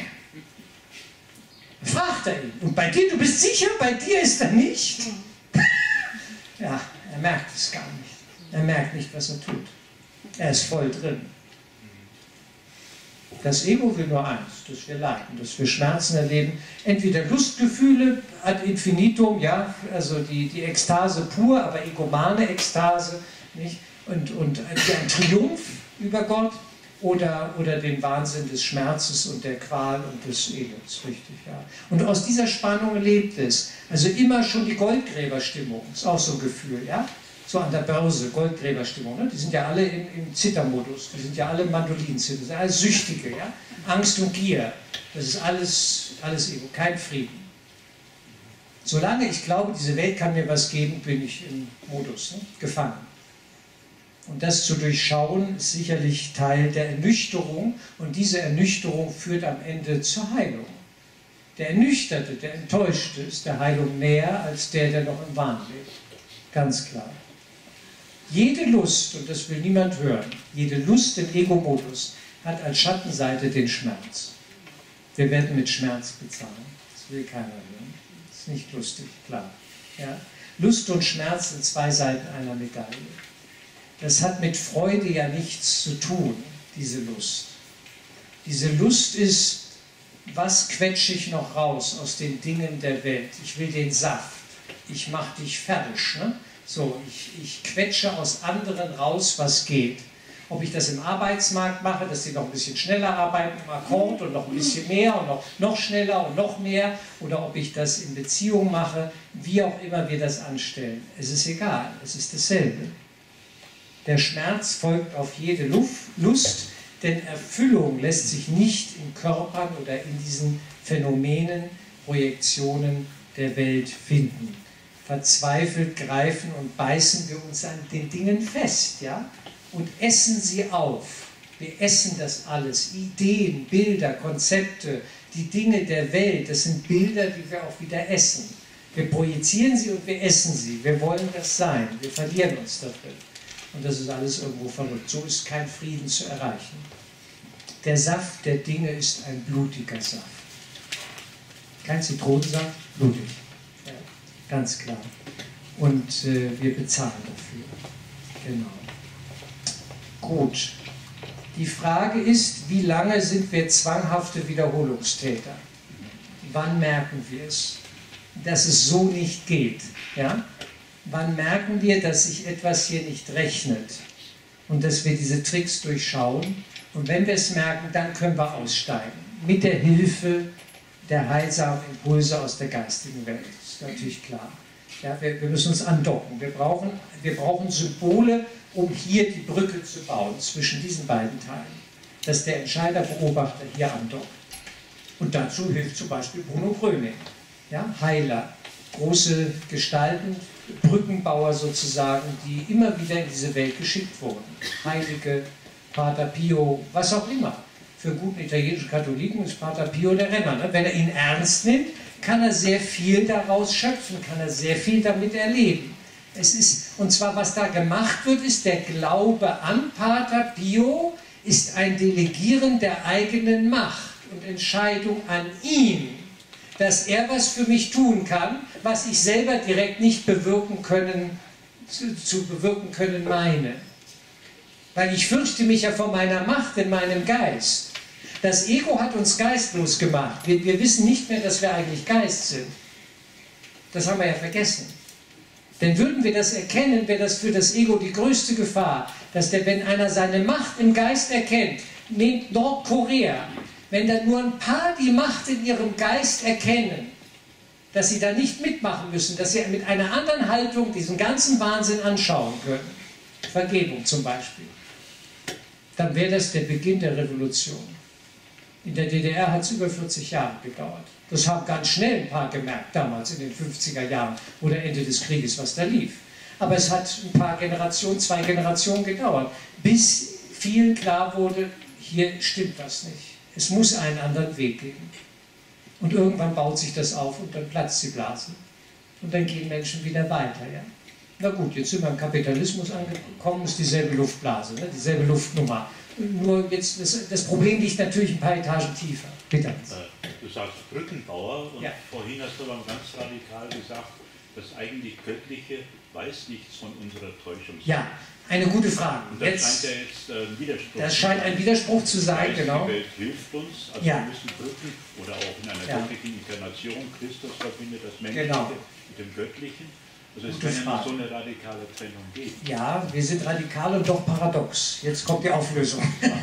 Fragt er ihn, und bei dir, du bist sicher, bei dir ist er nicht? Ja, er merkt es gar nicht. Er merkt nicht, was er tut. Er ist voll drin. Das Ego will nur eins, dass wir leiden, dass wir Schmerzen erleben. Entweder Lustgefühle ad infinitum, ja, also die Ekstase pur, aber egomane Ekstase, nicht? Und ein Triumph über Gott oder den Wahnsinn des Schmerzes und der Qual und des Elends, richtig, ja. Und aus dieser Spannung lebt es. Also immer schon die Goldgräberstimmung, ist auch so ein Gefühl, ja. So an der Börse, Goldgräberstimmung, ne? Die sind ja alle im Zittermodus, die sind ja alle Mandolinenzitter, das sind alles Süchtige, ja? Angst und Gier, das ist alles Ego, kein Frieden. Solange ich glaube, diese Welt kann mir was geben, bin ich im Modus, ne? Gefangen. Und das zu durchschauen, ist sicherlich Teil der Ernüchterung, und diese Ernüchterung führt am Ende zur Heilung. Der Ernüchterte, der Enttäuschte ist der Heilung näher als der noch im Wahn lebt. Ganz klar. Jede Lust, und das will niemand hören, jede Lust im Ego-Modus hat als Schattenseite den Schmerz. Wir werden mit Schmerz bezahlen. Das will keiner hören. Das ist nicht lustig, klar. Ja? Lust und Schmerz sind zwei Seiten einer Medaille. Das hat mit Freude ja nichts zu tun, diese Lust. Diese Lust ist, was quetsche ich noch raus aus den Dingen der Welt? Ich will den Saft. Ich mache dich fertig. Ne? So, ich quetsche aus anderen raus, was geht. Ob ich das im Arbeitsmarkt mache, dass sie noch ein bisschen schneller arbeiten im Akkord und noch ein bisschen mehr und noch schneller und noch mehr, oder ob ich das in Beziehung mache, wie auch immer wir das anstellen. Es ist egal, es ist dasselbe. Der Schmerz folgt auf jede Lust, denn Erfüllung lässt sich nicht in Körpern oder in diesen Phänomenen, Projektionen der Welt finden. Verzweifelt greifen und beißen wir uns an den Dingen fest, ja? Und essen sie auf. Wir essen das alles. Ideen, Bilder, Konzepte, die Dinge der Welt, das sind Bilder, die wir auch wieder essen. Wir projizieren sie und wir essen sie. Wir wollen das sein. Wir verlieren uns darin. Und das ist alles irgendwo verrückt. So ist kein Frieden zu erreichen. Der Saft der Dinge ist ein blutiger Saft. Kein Zitronensaft, blutig. Ja, ganz klar. Und wir bezahlen dafür. Genau. Gut. Die Frage ist, wie lange sind wir zwanghafte Wiederholungstäter? Wann merken wir es, dass es so nicht geht? Ja? Wann merken wir, dass sich etwas hier nicht rechnet und dass wir diese Tricks durchschauen? Und wenn wir es merken, dann können wir aussteigen. Mit der Hilfe der heilsamen Impulse aus der geistigen Welt. Das ist natürlich klar. Ja, wir müssen uns andocken. Wir brauchen Symbole, um hier die Brücke zu bauen zwischen diesen beiden Teilen. Dass der Entscheider-Beobachter hier andockt. Und dazu hilft zum Beispiel Bruno Gröning. Ja, Heiler, große Gestalten, Brückenbauer sozusagen, die immer wieder in diese Welt geschickt wurden. Heilige, Pater Pio, was auch immer. Für guten italienischen Katholiken ist Pater Pio der Renner. Ne? Wenn er ihn ernst nimmt, kann er sehr viel daraus schöpfen, kann er sehr viel damit erleben. Es ist, und zwar was da gemacht wird, ist der Glaube an Pater Pio, ist ein Delegieren der eigenen Macht und Entscheidung an ihn, dass er was für mich tun kann, was ich selber direkt nicht bewirken können, zu bewirken können meine. Weil ich fürchte mich ja vor meiner Macht in meinem Geist. Das Ego hat uns geistlos gemacht. Wir wissen nicht mehr, dass wir eigentlich Geist sind. Das haben wir ja vergessen. Denn würden wir das erkennen, wäre das für das Ego die größte Gefahr, dass wenn einer seine Macht im Geist erkennt, nehmt Nordkorea, wenn dann nur ein paar die Macht in ihrem Geist erkennen, dass sie da nicht mitmachen müssen, dass sie mit einer anderen Haltung diesen ganzen Wahnsinn anschauen können, Vergebung zum Beispiel, dann wäre das der Beginn der Revolution. In der DDR hat es über 40 Jahre gedauert. Das haben ganz schnell ein paar gemerkt, damals in den 50er Jahren oder Ende des Krieges, was da lief. Aber es hat ein paar Generationen, 2 Generationen gedauert, bis vielen klar wurde, hier stimmt was nicht. Es muss einen anderen Weg geben. Und irgendwann baut sich das auf und dann platzt die Blase. Und dann gehen Menschen wieder weiter. Ja? Na gut, jetzt sind wir im Kapitalismus angekommen, ist dieselbe Luftblase, ne? Dieselbe Luftnummer. Nur jetzt, das Problem liegt natürlich ein paar Etagen tiefer. Bitte. Du sagst Brückenbauer und ja. Vorhin hast du aber ganz radikal gesagt, das eigentlich Göttliche weiß nichts von unserer Täuschung. Ja, eine gute Frage. Und das scheint ja jetzt ein Widerspruch. Das scheint ein Widerspruch zu sein, genau. Die Welt hilft uns, also ja. wir müssen Brücken oder auch in einer ja. göttlichen Inkarnation, Christus verbindet das Menschliche genau. mit dem Göttlichen. Also es Gute kann ja Frage. so eine radikale Trennung geben. Ja, wir sind radikal und doch paradox. Jetzt kommt die Auflösung.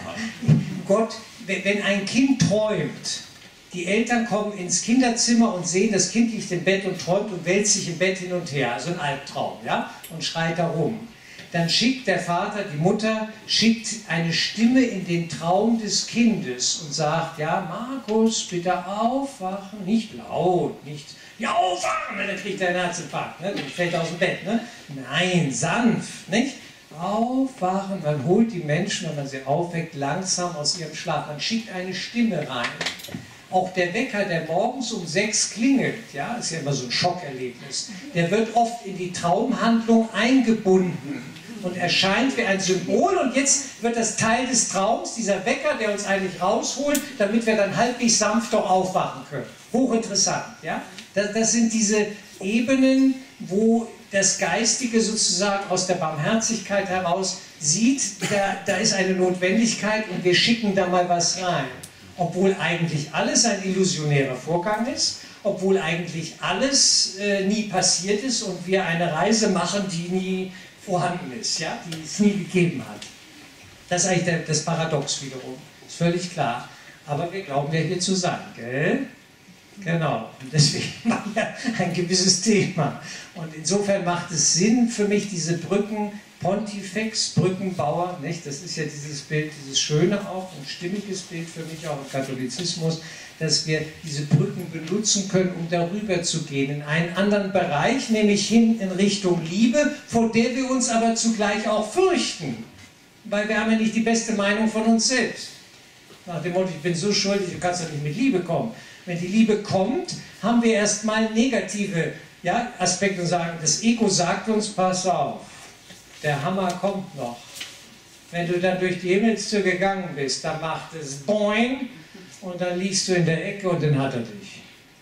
Gott, wenn ein Kind träumt, die Eltern kommen ins Kinderzimmer und sehen, das Kind liegt im Bett und träumt und wälzt sich im Bett hin und her, also ein Albtraum, ja, und schreit da rum. Dann schickt der Vater, die Mutter, schickt eine Stimme in den Traum des Kindes und sagt, ja, Markus, bitte aufwachen, nicht laut, nicht, ja, aufwachen, dann kriegt er einen Herzinfarkt, ne? Dann fällt er aus dem Bett, ne? Nein, sanft, nicht? Aufwachen, man holt die Menschen, wenn man sie aufweckt, langsam aus ihrem Schlaf, man schickt eine Stimme rein. Auch der Wecker, der morgens um 6 klingelt, ja, ist ja immer so ein Schockerlebnis, der wird oft in die Traumhandlung eingebunden und erscheint wie ein Symbol und jetzt wird das Teil des Traums, dieser Wecker, der uns eigentlich rausholt, damit wir dann halbwegs sanft doch aufwachen können. Hochinteressant, ja. Das sind diese Ebenen, wo das Geistige sozusagen aus der Barmherzigkeit heraus sieht, da ist eine Notwendigkeit und wir schicken da mal was rein. Obwohl eigentlich alles ein illusionärer Vorgang ist, obwohl eigentlich alles nie passiert ist und wir eine Reise machen, die nie vorhanden ist, ja? Die es nie gegeben hat. Das ist eigentlich das Paradox wiederum, ist völlig klar. Aber wir glauben ja hier zu sein, gell? Genau, und deswegen machen wir ein gewisses Thema. Und insofern macht es Sinn für mich, diese Brücken, Pontifex, Brückenbauer, nicht? Das ist ja dieses Bild, dieses schöne auch, ein stimmiges Bild für mich auch im Katholizismus, dass wir diese Brücken benutzen können, um darüber zu gehen, in einen anderen Bereich, nämlich hin in Richtung Liebe, vor der wir uns aber zugleich auch fürchten, weil wir haben ja nicht die beste Meinung von uns selbst. Nach dem Motto, ich bin so schuldig, du kannst doch nicht mit Liebe kommen. Wenn die Liebe kommt, haben wir erstmal negative Aspekte und sagen, das Ego sagt uns, pass auf, der Hammer kommt noch. Wenn du dann durch die Himmelstür gegangen bist, dann macht es boing und dann liegst du in der Ecke und dann hat er dich.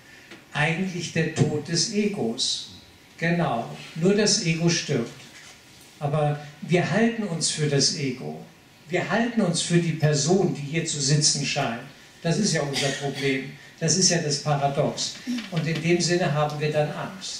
Eigentlich der Tod des Egos. Genau, nur das Ego stirbt. Aber wir halten uns für das Ego. Wir halten uns für die Person, die hier zu sitzen scheint. Das ist ja unser Problem. Das ist ja das Paradox. Und in dem Sinne haben wir dann Angst.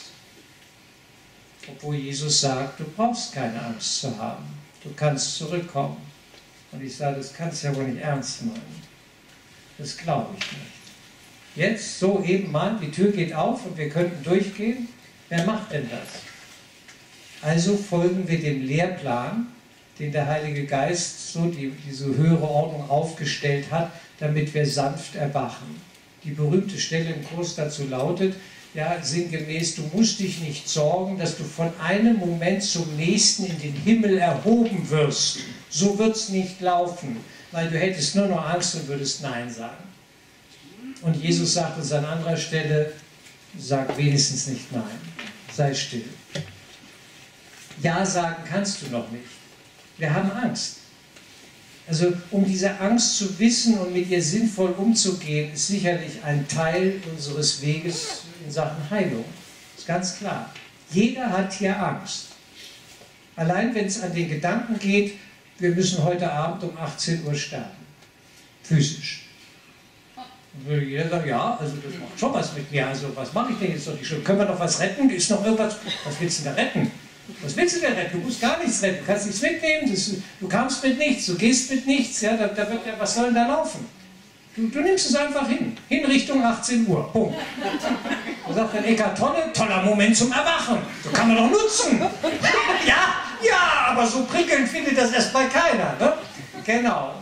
Obwohl Jesus sagt, du brauchst keine Angst zu haben. Du kannst zurückkommen. Und ich sage, das kannst du ja wohl nicht ernst meinen. Das glaube ich nicht. Jetzt, so eben mal, die Tür geht auf und wir könnten durchgehen. Wer macht denn das? Also folgen wir dem Lehrplan, den der Heilige Geist so diese höhere Ordnung aufgestellt hat, damit wir sanft erwachen. Die berühmte Stelle im Kurs dazu lautet, ja, sinngemäß, du musst dich nicht sorgen, dass du von einem Moment zum nächsten in den Himmel erhoben wirst. So wird es nicht laufen, weil du hättest nur noch Angst und würdest Nein sagen. Und Jesus sagt uns an anderer Stelle, Sag wenigstens nicht nein. Sei still. Ja sagen kannst du noch nicht. Wir haben Angst. Also um diese Angst zu wissen und mit ihr sinnvoll umzugehen, ist sicherlich ein Teil unseres Weges in Sachen Heilung. Ist ganz klar. Jeder hat hier Angst. Allein wenn es an den Gedanken geht, wir müssen heute Abend um 18 Uhr sterben. Physisch. Und würde jeder sagen, ja, also das macht schon was mit mir. Also was mache ich denn jetzt noch nicht schon? Können wir noch was retten? Ist noch irgendwas? Was willst du denn da retten? Was willst du denn retten? Du musst gar nichts retten. Du kannst nichts mitnehmen. Du kamst mit nichts. Du gehst mit nichts. Ja, was soll denn da laufen? Du nimmst es einfach hin. Hin Richtung 18 Uhr. Punkt. Da sagt dann Eckhart Tolle, toller Moment zum Erwachen. So kann man doch nutzen. Ja, aber so prickelnd findet das erstmal keiner. Ne? Genau.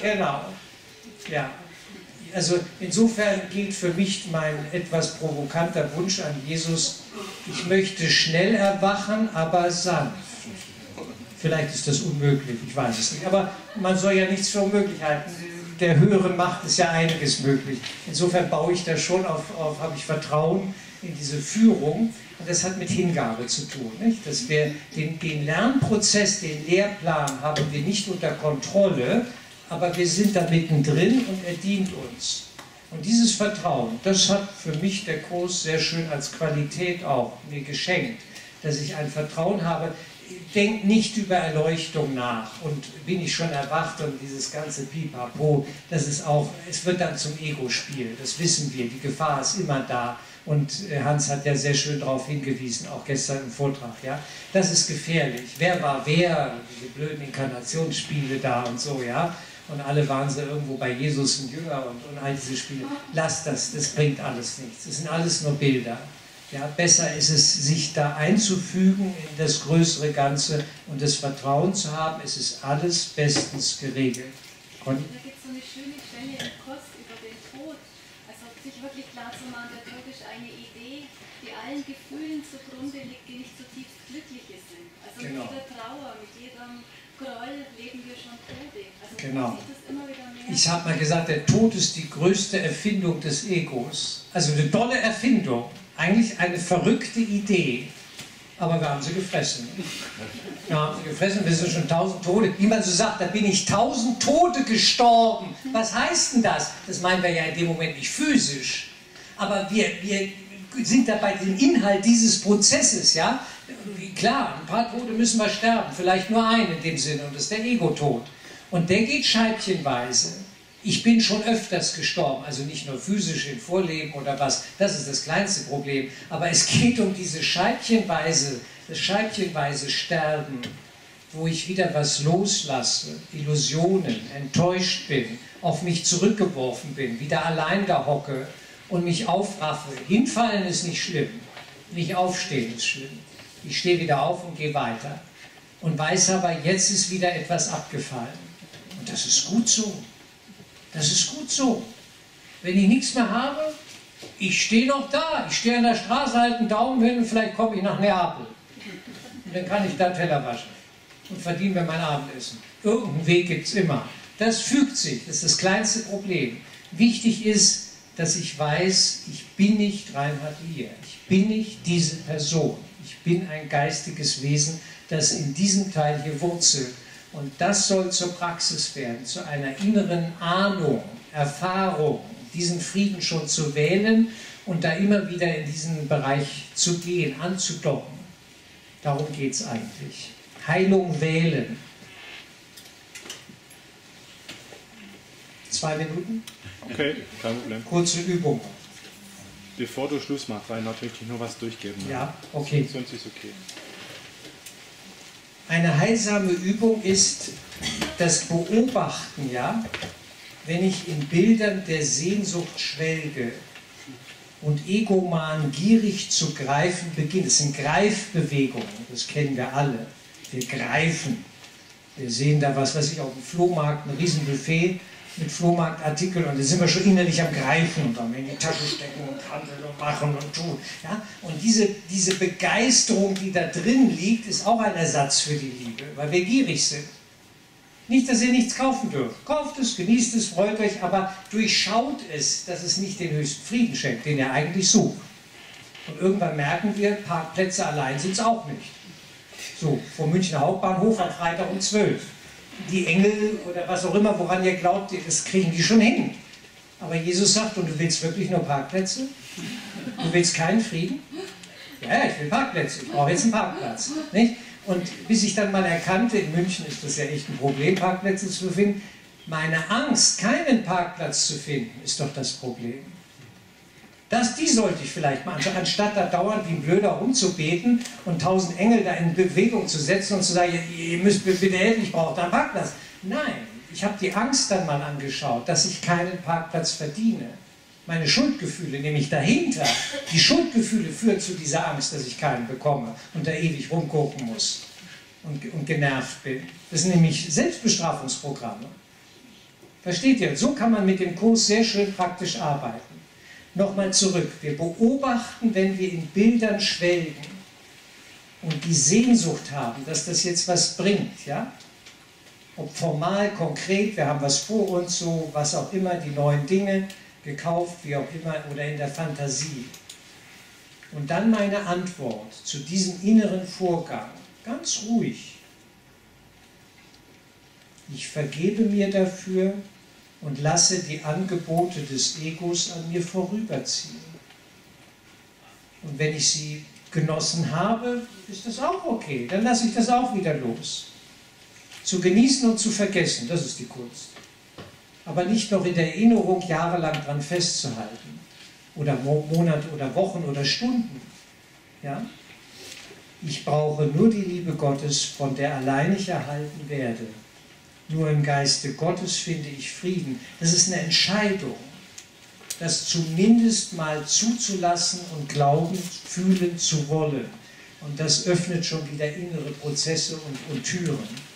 Ja. Also insofern gilt für mich mein etwas provokanter Wunsch an Jesus, ich möchte schnell erwachen, aber sanft. Vielleicht ist das unmöglich, ich weiß es nicht, aber man soll ja nichts für unmöglich halten. Der höheren Macht ist ja einiges möglich. Insofern baue ich da schon auf habe ich Vertrauen in diese Führung und das hat mit Hingabe zu tun. Nicht? Dass wir den Lernprozess, den Lehrplan haben wir nicht unter Kontrolle, aber wir sind da mittendrin und er dient uns. Und dieses Vertrauen, das hat für mich der Kurs sehr schön als Qualität auch mir geschenkt, dass ich ein Vertrauen habe, denk nicht über Erleuchtung nach und bin ich schon erwacht und dieses ganze Pipapo, das ist auch, es wird dann zum Ego-Spiel, das wissen wir, die Gefahr ist immer da. Und Hans hat ja sehr schön darauf hingewiesen, auch gestern im Vortrag, ja. Das ist gefährlich. Wer war wer? Diese blöden Inkarnationsspiele da und so, ja. Und alle waren sie irgendwo bei Jesus ein Jünger und all diese Spiele. Lasst das bringt alles nichts. Das sind alles nur Bilder. Ja, besser ist es, sich da einzufügen in das größere Ganze und das Vertrauen zu haben, es ist alles bestens geregelt. Conny? Da gibt es so eine schöne Stelle im Kurs über den Tod. Also sich wirklich klar zu machen, der Tod ist eine Idee, die allen Gefühlen zugrunde liegt, die nicht zutiefst glückliche sind. Also genau. Mit jeder Trauer, mit jedem Groll leben wir schon Tode. Also genau. das immer wieder mehr. Ich habe mal gesagt, der Tod ist die größte Erfindung des Egos. Also eine tolle Erfindung. Eigentlich eine verrückte Idee. Aber wir haben sie gefressen. Wir haben sie gefressen, wir sind schon 1000 Tote. Wie man so sagt, da bin ich 1000 Tote gestorben. Was heißt denn das? Das meinen wir ja in dem Moment nicht physisch. Aber wir sind da bei dem Inhalt dieses Prozesses, ja. Klar, ein paar Tote müssen wir sterben, vielleicht nur einen in dem Sinne, und das ist der Ego-Tod. Und der geht scheibchenweise. Ich bin schon öfters gestorben, also nicht nur physisch im Vorleben oder was, das ist das kleinste Problem, aber es geht um diese scheibchenweise Sterben, wo ich wieder was loslasse, Illusionen, enttäuscht bin, auf mich zurückgeworfen bin, wieder allein da hocke und mich aufraffe. Hinfallen ist nicht schlimm, nicht aufstehen ist schlimm. Ich stehe wieder auf und gehe weiter und weiß aber, jetzt ist wieder etwas abgefallen. Und das ist gut so. Das ist gut so. Wenn ich nichts mehr habe, ich stehe noch da. Ich stehe an der Straße, halte einen Daumen hin und vielleicht komme ich nach Neapel. Und dann kann ich da Teller waschen und verdiene mir mein Abendessen. Irgendeinen Weg gibt es immer. Das fügt sich, das ist das kleinste Problem. Wichtig ist, dass ich weiß, ich bin nicht Reinhard Lier. Ich bin nicht diese Person. Ich bin ein geistiges Wesen, das in diesem Teil hier wurzelt. Und das soll zur Praxis werden, zu einer inneren Ahnung, Erfahrung, diesen Frieden schon zu wählen und da immer wieder in diesen Bereich zu gehen, anzudocken. Darum geht es eigentlich. Heilung wählen. 2 Minuten? Okay, kein Problem. Kurze Übung. Bevor du Schluss machst, Reinhard, möchte ich noch was durchgeben. Ja, okay. Sonst ist okay. Eine heilsame Übung ist das Beobachten, ja, wenn ich in Bildern der Sehnsucht schwelge und egoman gierig zu greifen beginne. Das sind Greifbewegungen, das kennen wir alle. Wir greifen. Wir sehen da was weiß ich, auf dem Flohmarkt, ein Riesenbuffet mit Flohmarktartikeln und da sind wir schon innerlich am Greifen und dann in die Tasche stecken und handeln und machen und tun. Ja? Und diese Begeisterung, die da drin liegt, ist auch ein Ersatz für die Liebe, weil wir gierig sind. Nicht, dass ihr nichts kaufen dürft. Kauft es, genießt es, freut euch, aber durchschaut es, dass es nicht den höchsten Frieden schenkt, den ihr eigentlich sucht. Und irgendwann merken wir, Parkplätze allein sind es auch nicht. So, vom Münchner Hauptbahnhof am Freitag um 12. Die Engel oder was auch immer, woran ihr glaubt, das kriegen die schon hin. Aber Jesus sagt, und du willst wirklich nur Parkplätze? Du willst keinen Frieden? Ja, ich will Parkplätze, ich brauche jetzt einen Parkplatz. Nicht? Und bis ich dann mal erkannte, in München ist das ja echt ein Problem, Parkplätze zu finden, meine Angst, keinen Parkplatz zu finden, ist doch das Problem. Die sollte ich vielleicht mal, anstatt da dauernd wie ein Blöder rumzubeten und 1000 Engel da in Bewegung zu setzen und zu sagen, ihr müsst mir bitte helfen, ich brauche da einen Parkplatz. Nein, ich habe die Angst dann mal angeschaut, dass ich keinen Parkplatz verdiene. Meine Schuldgefühle, nämlich dahinter, die Schuldgefühle führen zu dieser Angst, dass ich keinen bekomme und da ewig rumgucken muss und genervt bin. Das sind nämlich Selbstbestrafungsprogramme. Versteht ihr? So kann man mit dem Kurs sehr schön praktisch arbeiten. Nochmal zurück. Wir beobachten, wenn wir in Bildern schwelgen und die Sehnsucht haben, dass das jetzt was bringt, ja? Ob formal, konkret, wir haben was vor uns, so, was auch immer, die neuen Dinge, gekauft, wie auch immer, oder in der Fantasie. Und dann meine Antwort zu diesem inneren Vorgang, ganz ruhig. Ich vergebe mir dafür und lasse die Angebote des Egos an mir vorüberziehen. Und wenn ich sie genossen habe, ist das auch okay, dann lasse ich das auch wieder los. Zu genießen und zu vergessen, das ist die Kunst. Aber nicht noch in der Erinnerung jahrelang dran festzuhalten. Oder Monate oder Wochen oder Stunden. Ja? Ich brauche nur die Liebe Gottes, von der allein ich erhalten werde. Nur im Geiste Gottes finde ich Frieden. Das ist eine Entscheidung, das zumindest mal zuzulassen und glauben, fühlen zu wollen. Und das öffnet schon wieder innere Prozesse und Türen.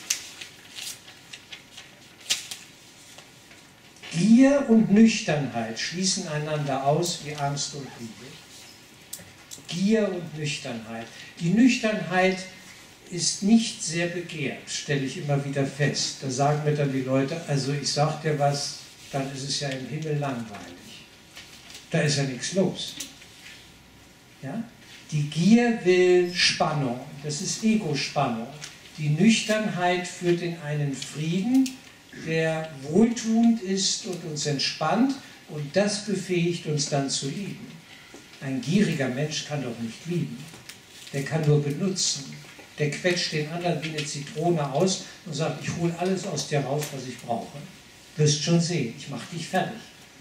Gier und Nüchternheit schließen einander aus wie Angst und Liebe. Gier und Nüchternheit. Die Nüchternheit ist nicht sehr begehrt, stelle ich immer wieder fest. Da sagen mir dann die Leute, also ich sag dir was, dann ist es ja im Himmel langweilig. Da ist ja nichts los. Ja? Die Gier will Spannung, das ist Ego-Spannung. Die Nüchternheit führt in einen Frieden, der wohltuend ist und uns entspannt, und das befähigt uns dann zu lieben. Ein gieriger Mensch kann doch nicht lieben. Der kann nur benutzen. Der quetscht den anderen wie eine Zitrone aus und sagt, ich hole alles aus dir raus, was ich brauche. Wirst schon sehen, ich mache dich fertig.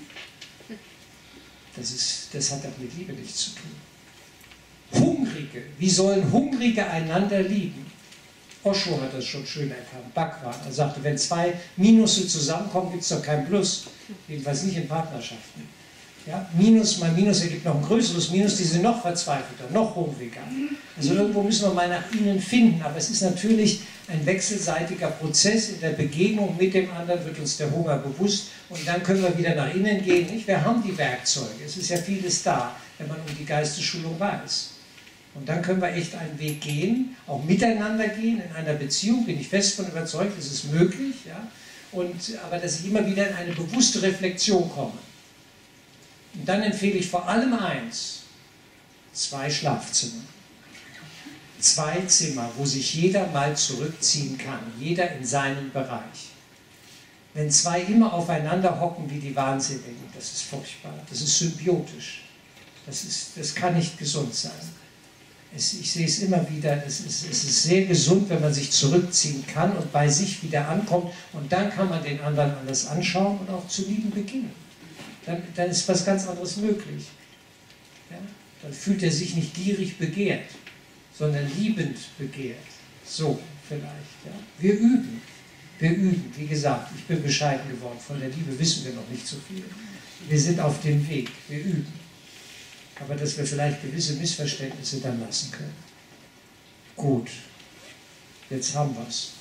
Das hat doch mit Liebe nichts zu tun. Hungrige, wie sollen Hungrige einander lieben? Osho hat das schon schön erkannt, Bhagwan. Er sagte, wenn zwei Minusse zusammenkommen, gibt es doch kein Plus. Jedenfalls nicht in Partnerschaften. Ja? Minus mal Minus ergibt noch ein größeres Minus, die sind noch verzweifelter, noch hungriger. Also irgendwo müssen wir mal nach ihnen finden, aber es ist natürlich ein wechselseitiger Prozess. In der Begegnung mit dem anderen wird uns der Hunger bewusst und dann können wir wieder nach innen gehen. Nicht? Wir haben die Werkzeuge, es ist ja vieles da, wenn man um die Geistesschulung weiß. Und dann können wir echt einen Weg gehen, auch miteinander gehen, in einer Beziehung, bin ich fest von überzeugt, das ist möglich, ja? Aber dass ich immer wieder in eine bewusste Reflexion komme. Und dann empfehle ich vor allem eins, 2 Schlafzimmer. 2 Zimmer, wo sich jeder mal zurückziehen kann, jeder in seinem Bereich. Wenn 2 immer aufeinander hocken wie die Wahnsinnigen, das ist furchtbar, das ist symbiotisch, das kann nicht gesund sein. Ich sehe es immer wieder, es ist sehr gesund, wenn man sich zurückziehen kann und bei sich wieder ankommt und dann kann man den anderen anders anschauen und auch zu lieben beginnen. Dann ist was ganz anderes möglich. Ja? Dann fühlt er sich nicht gierig begehrt, sondern liebend begehrt. So vielleicht. Ja? Wir üben, wie gesagt, ich bin bescheiden geworden, von der Liebe wissen wir noch nicht so viel. Wir sind auf dem Weg, wir üben. Aber dass wir vielleicht gewisse Missverständnisse dann lassen können. Gut, jetzt haben wir es.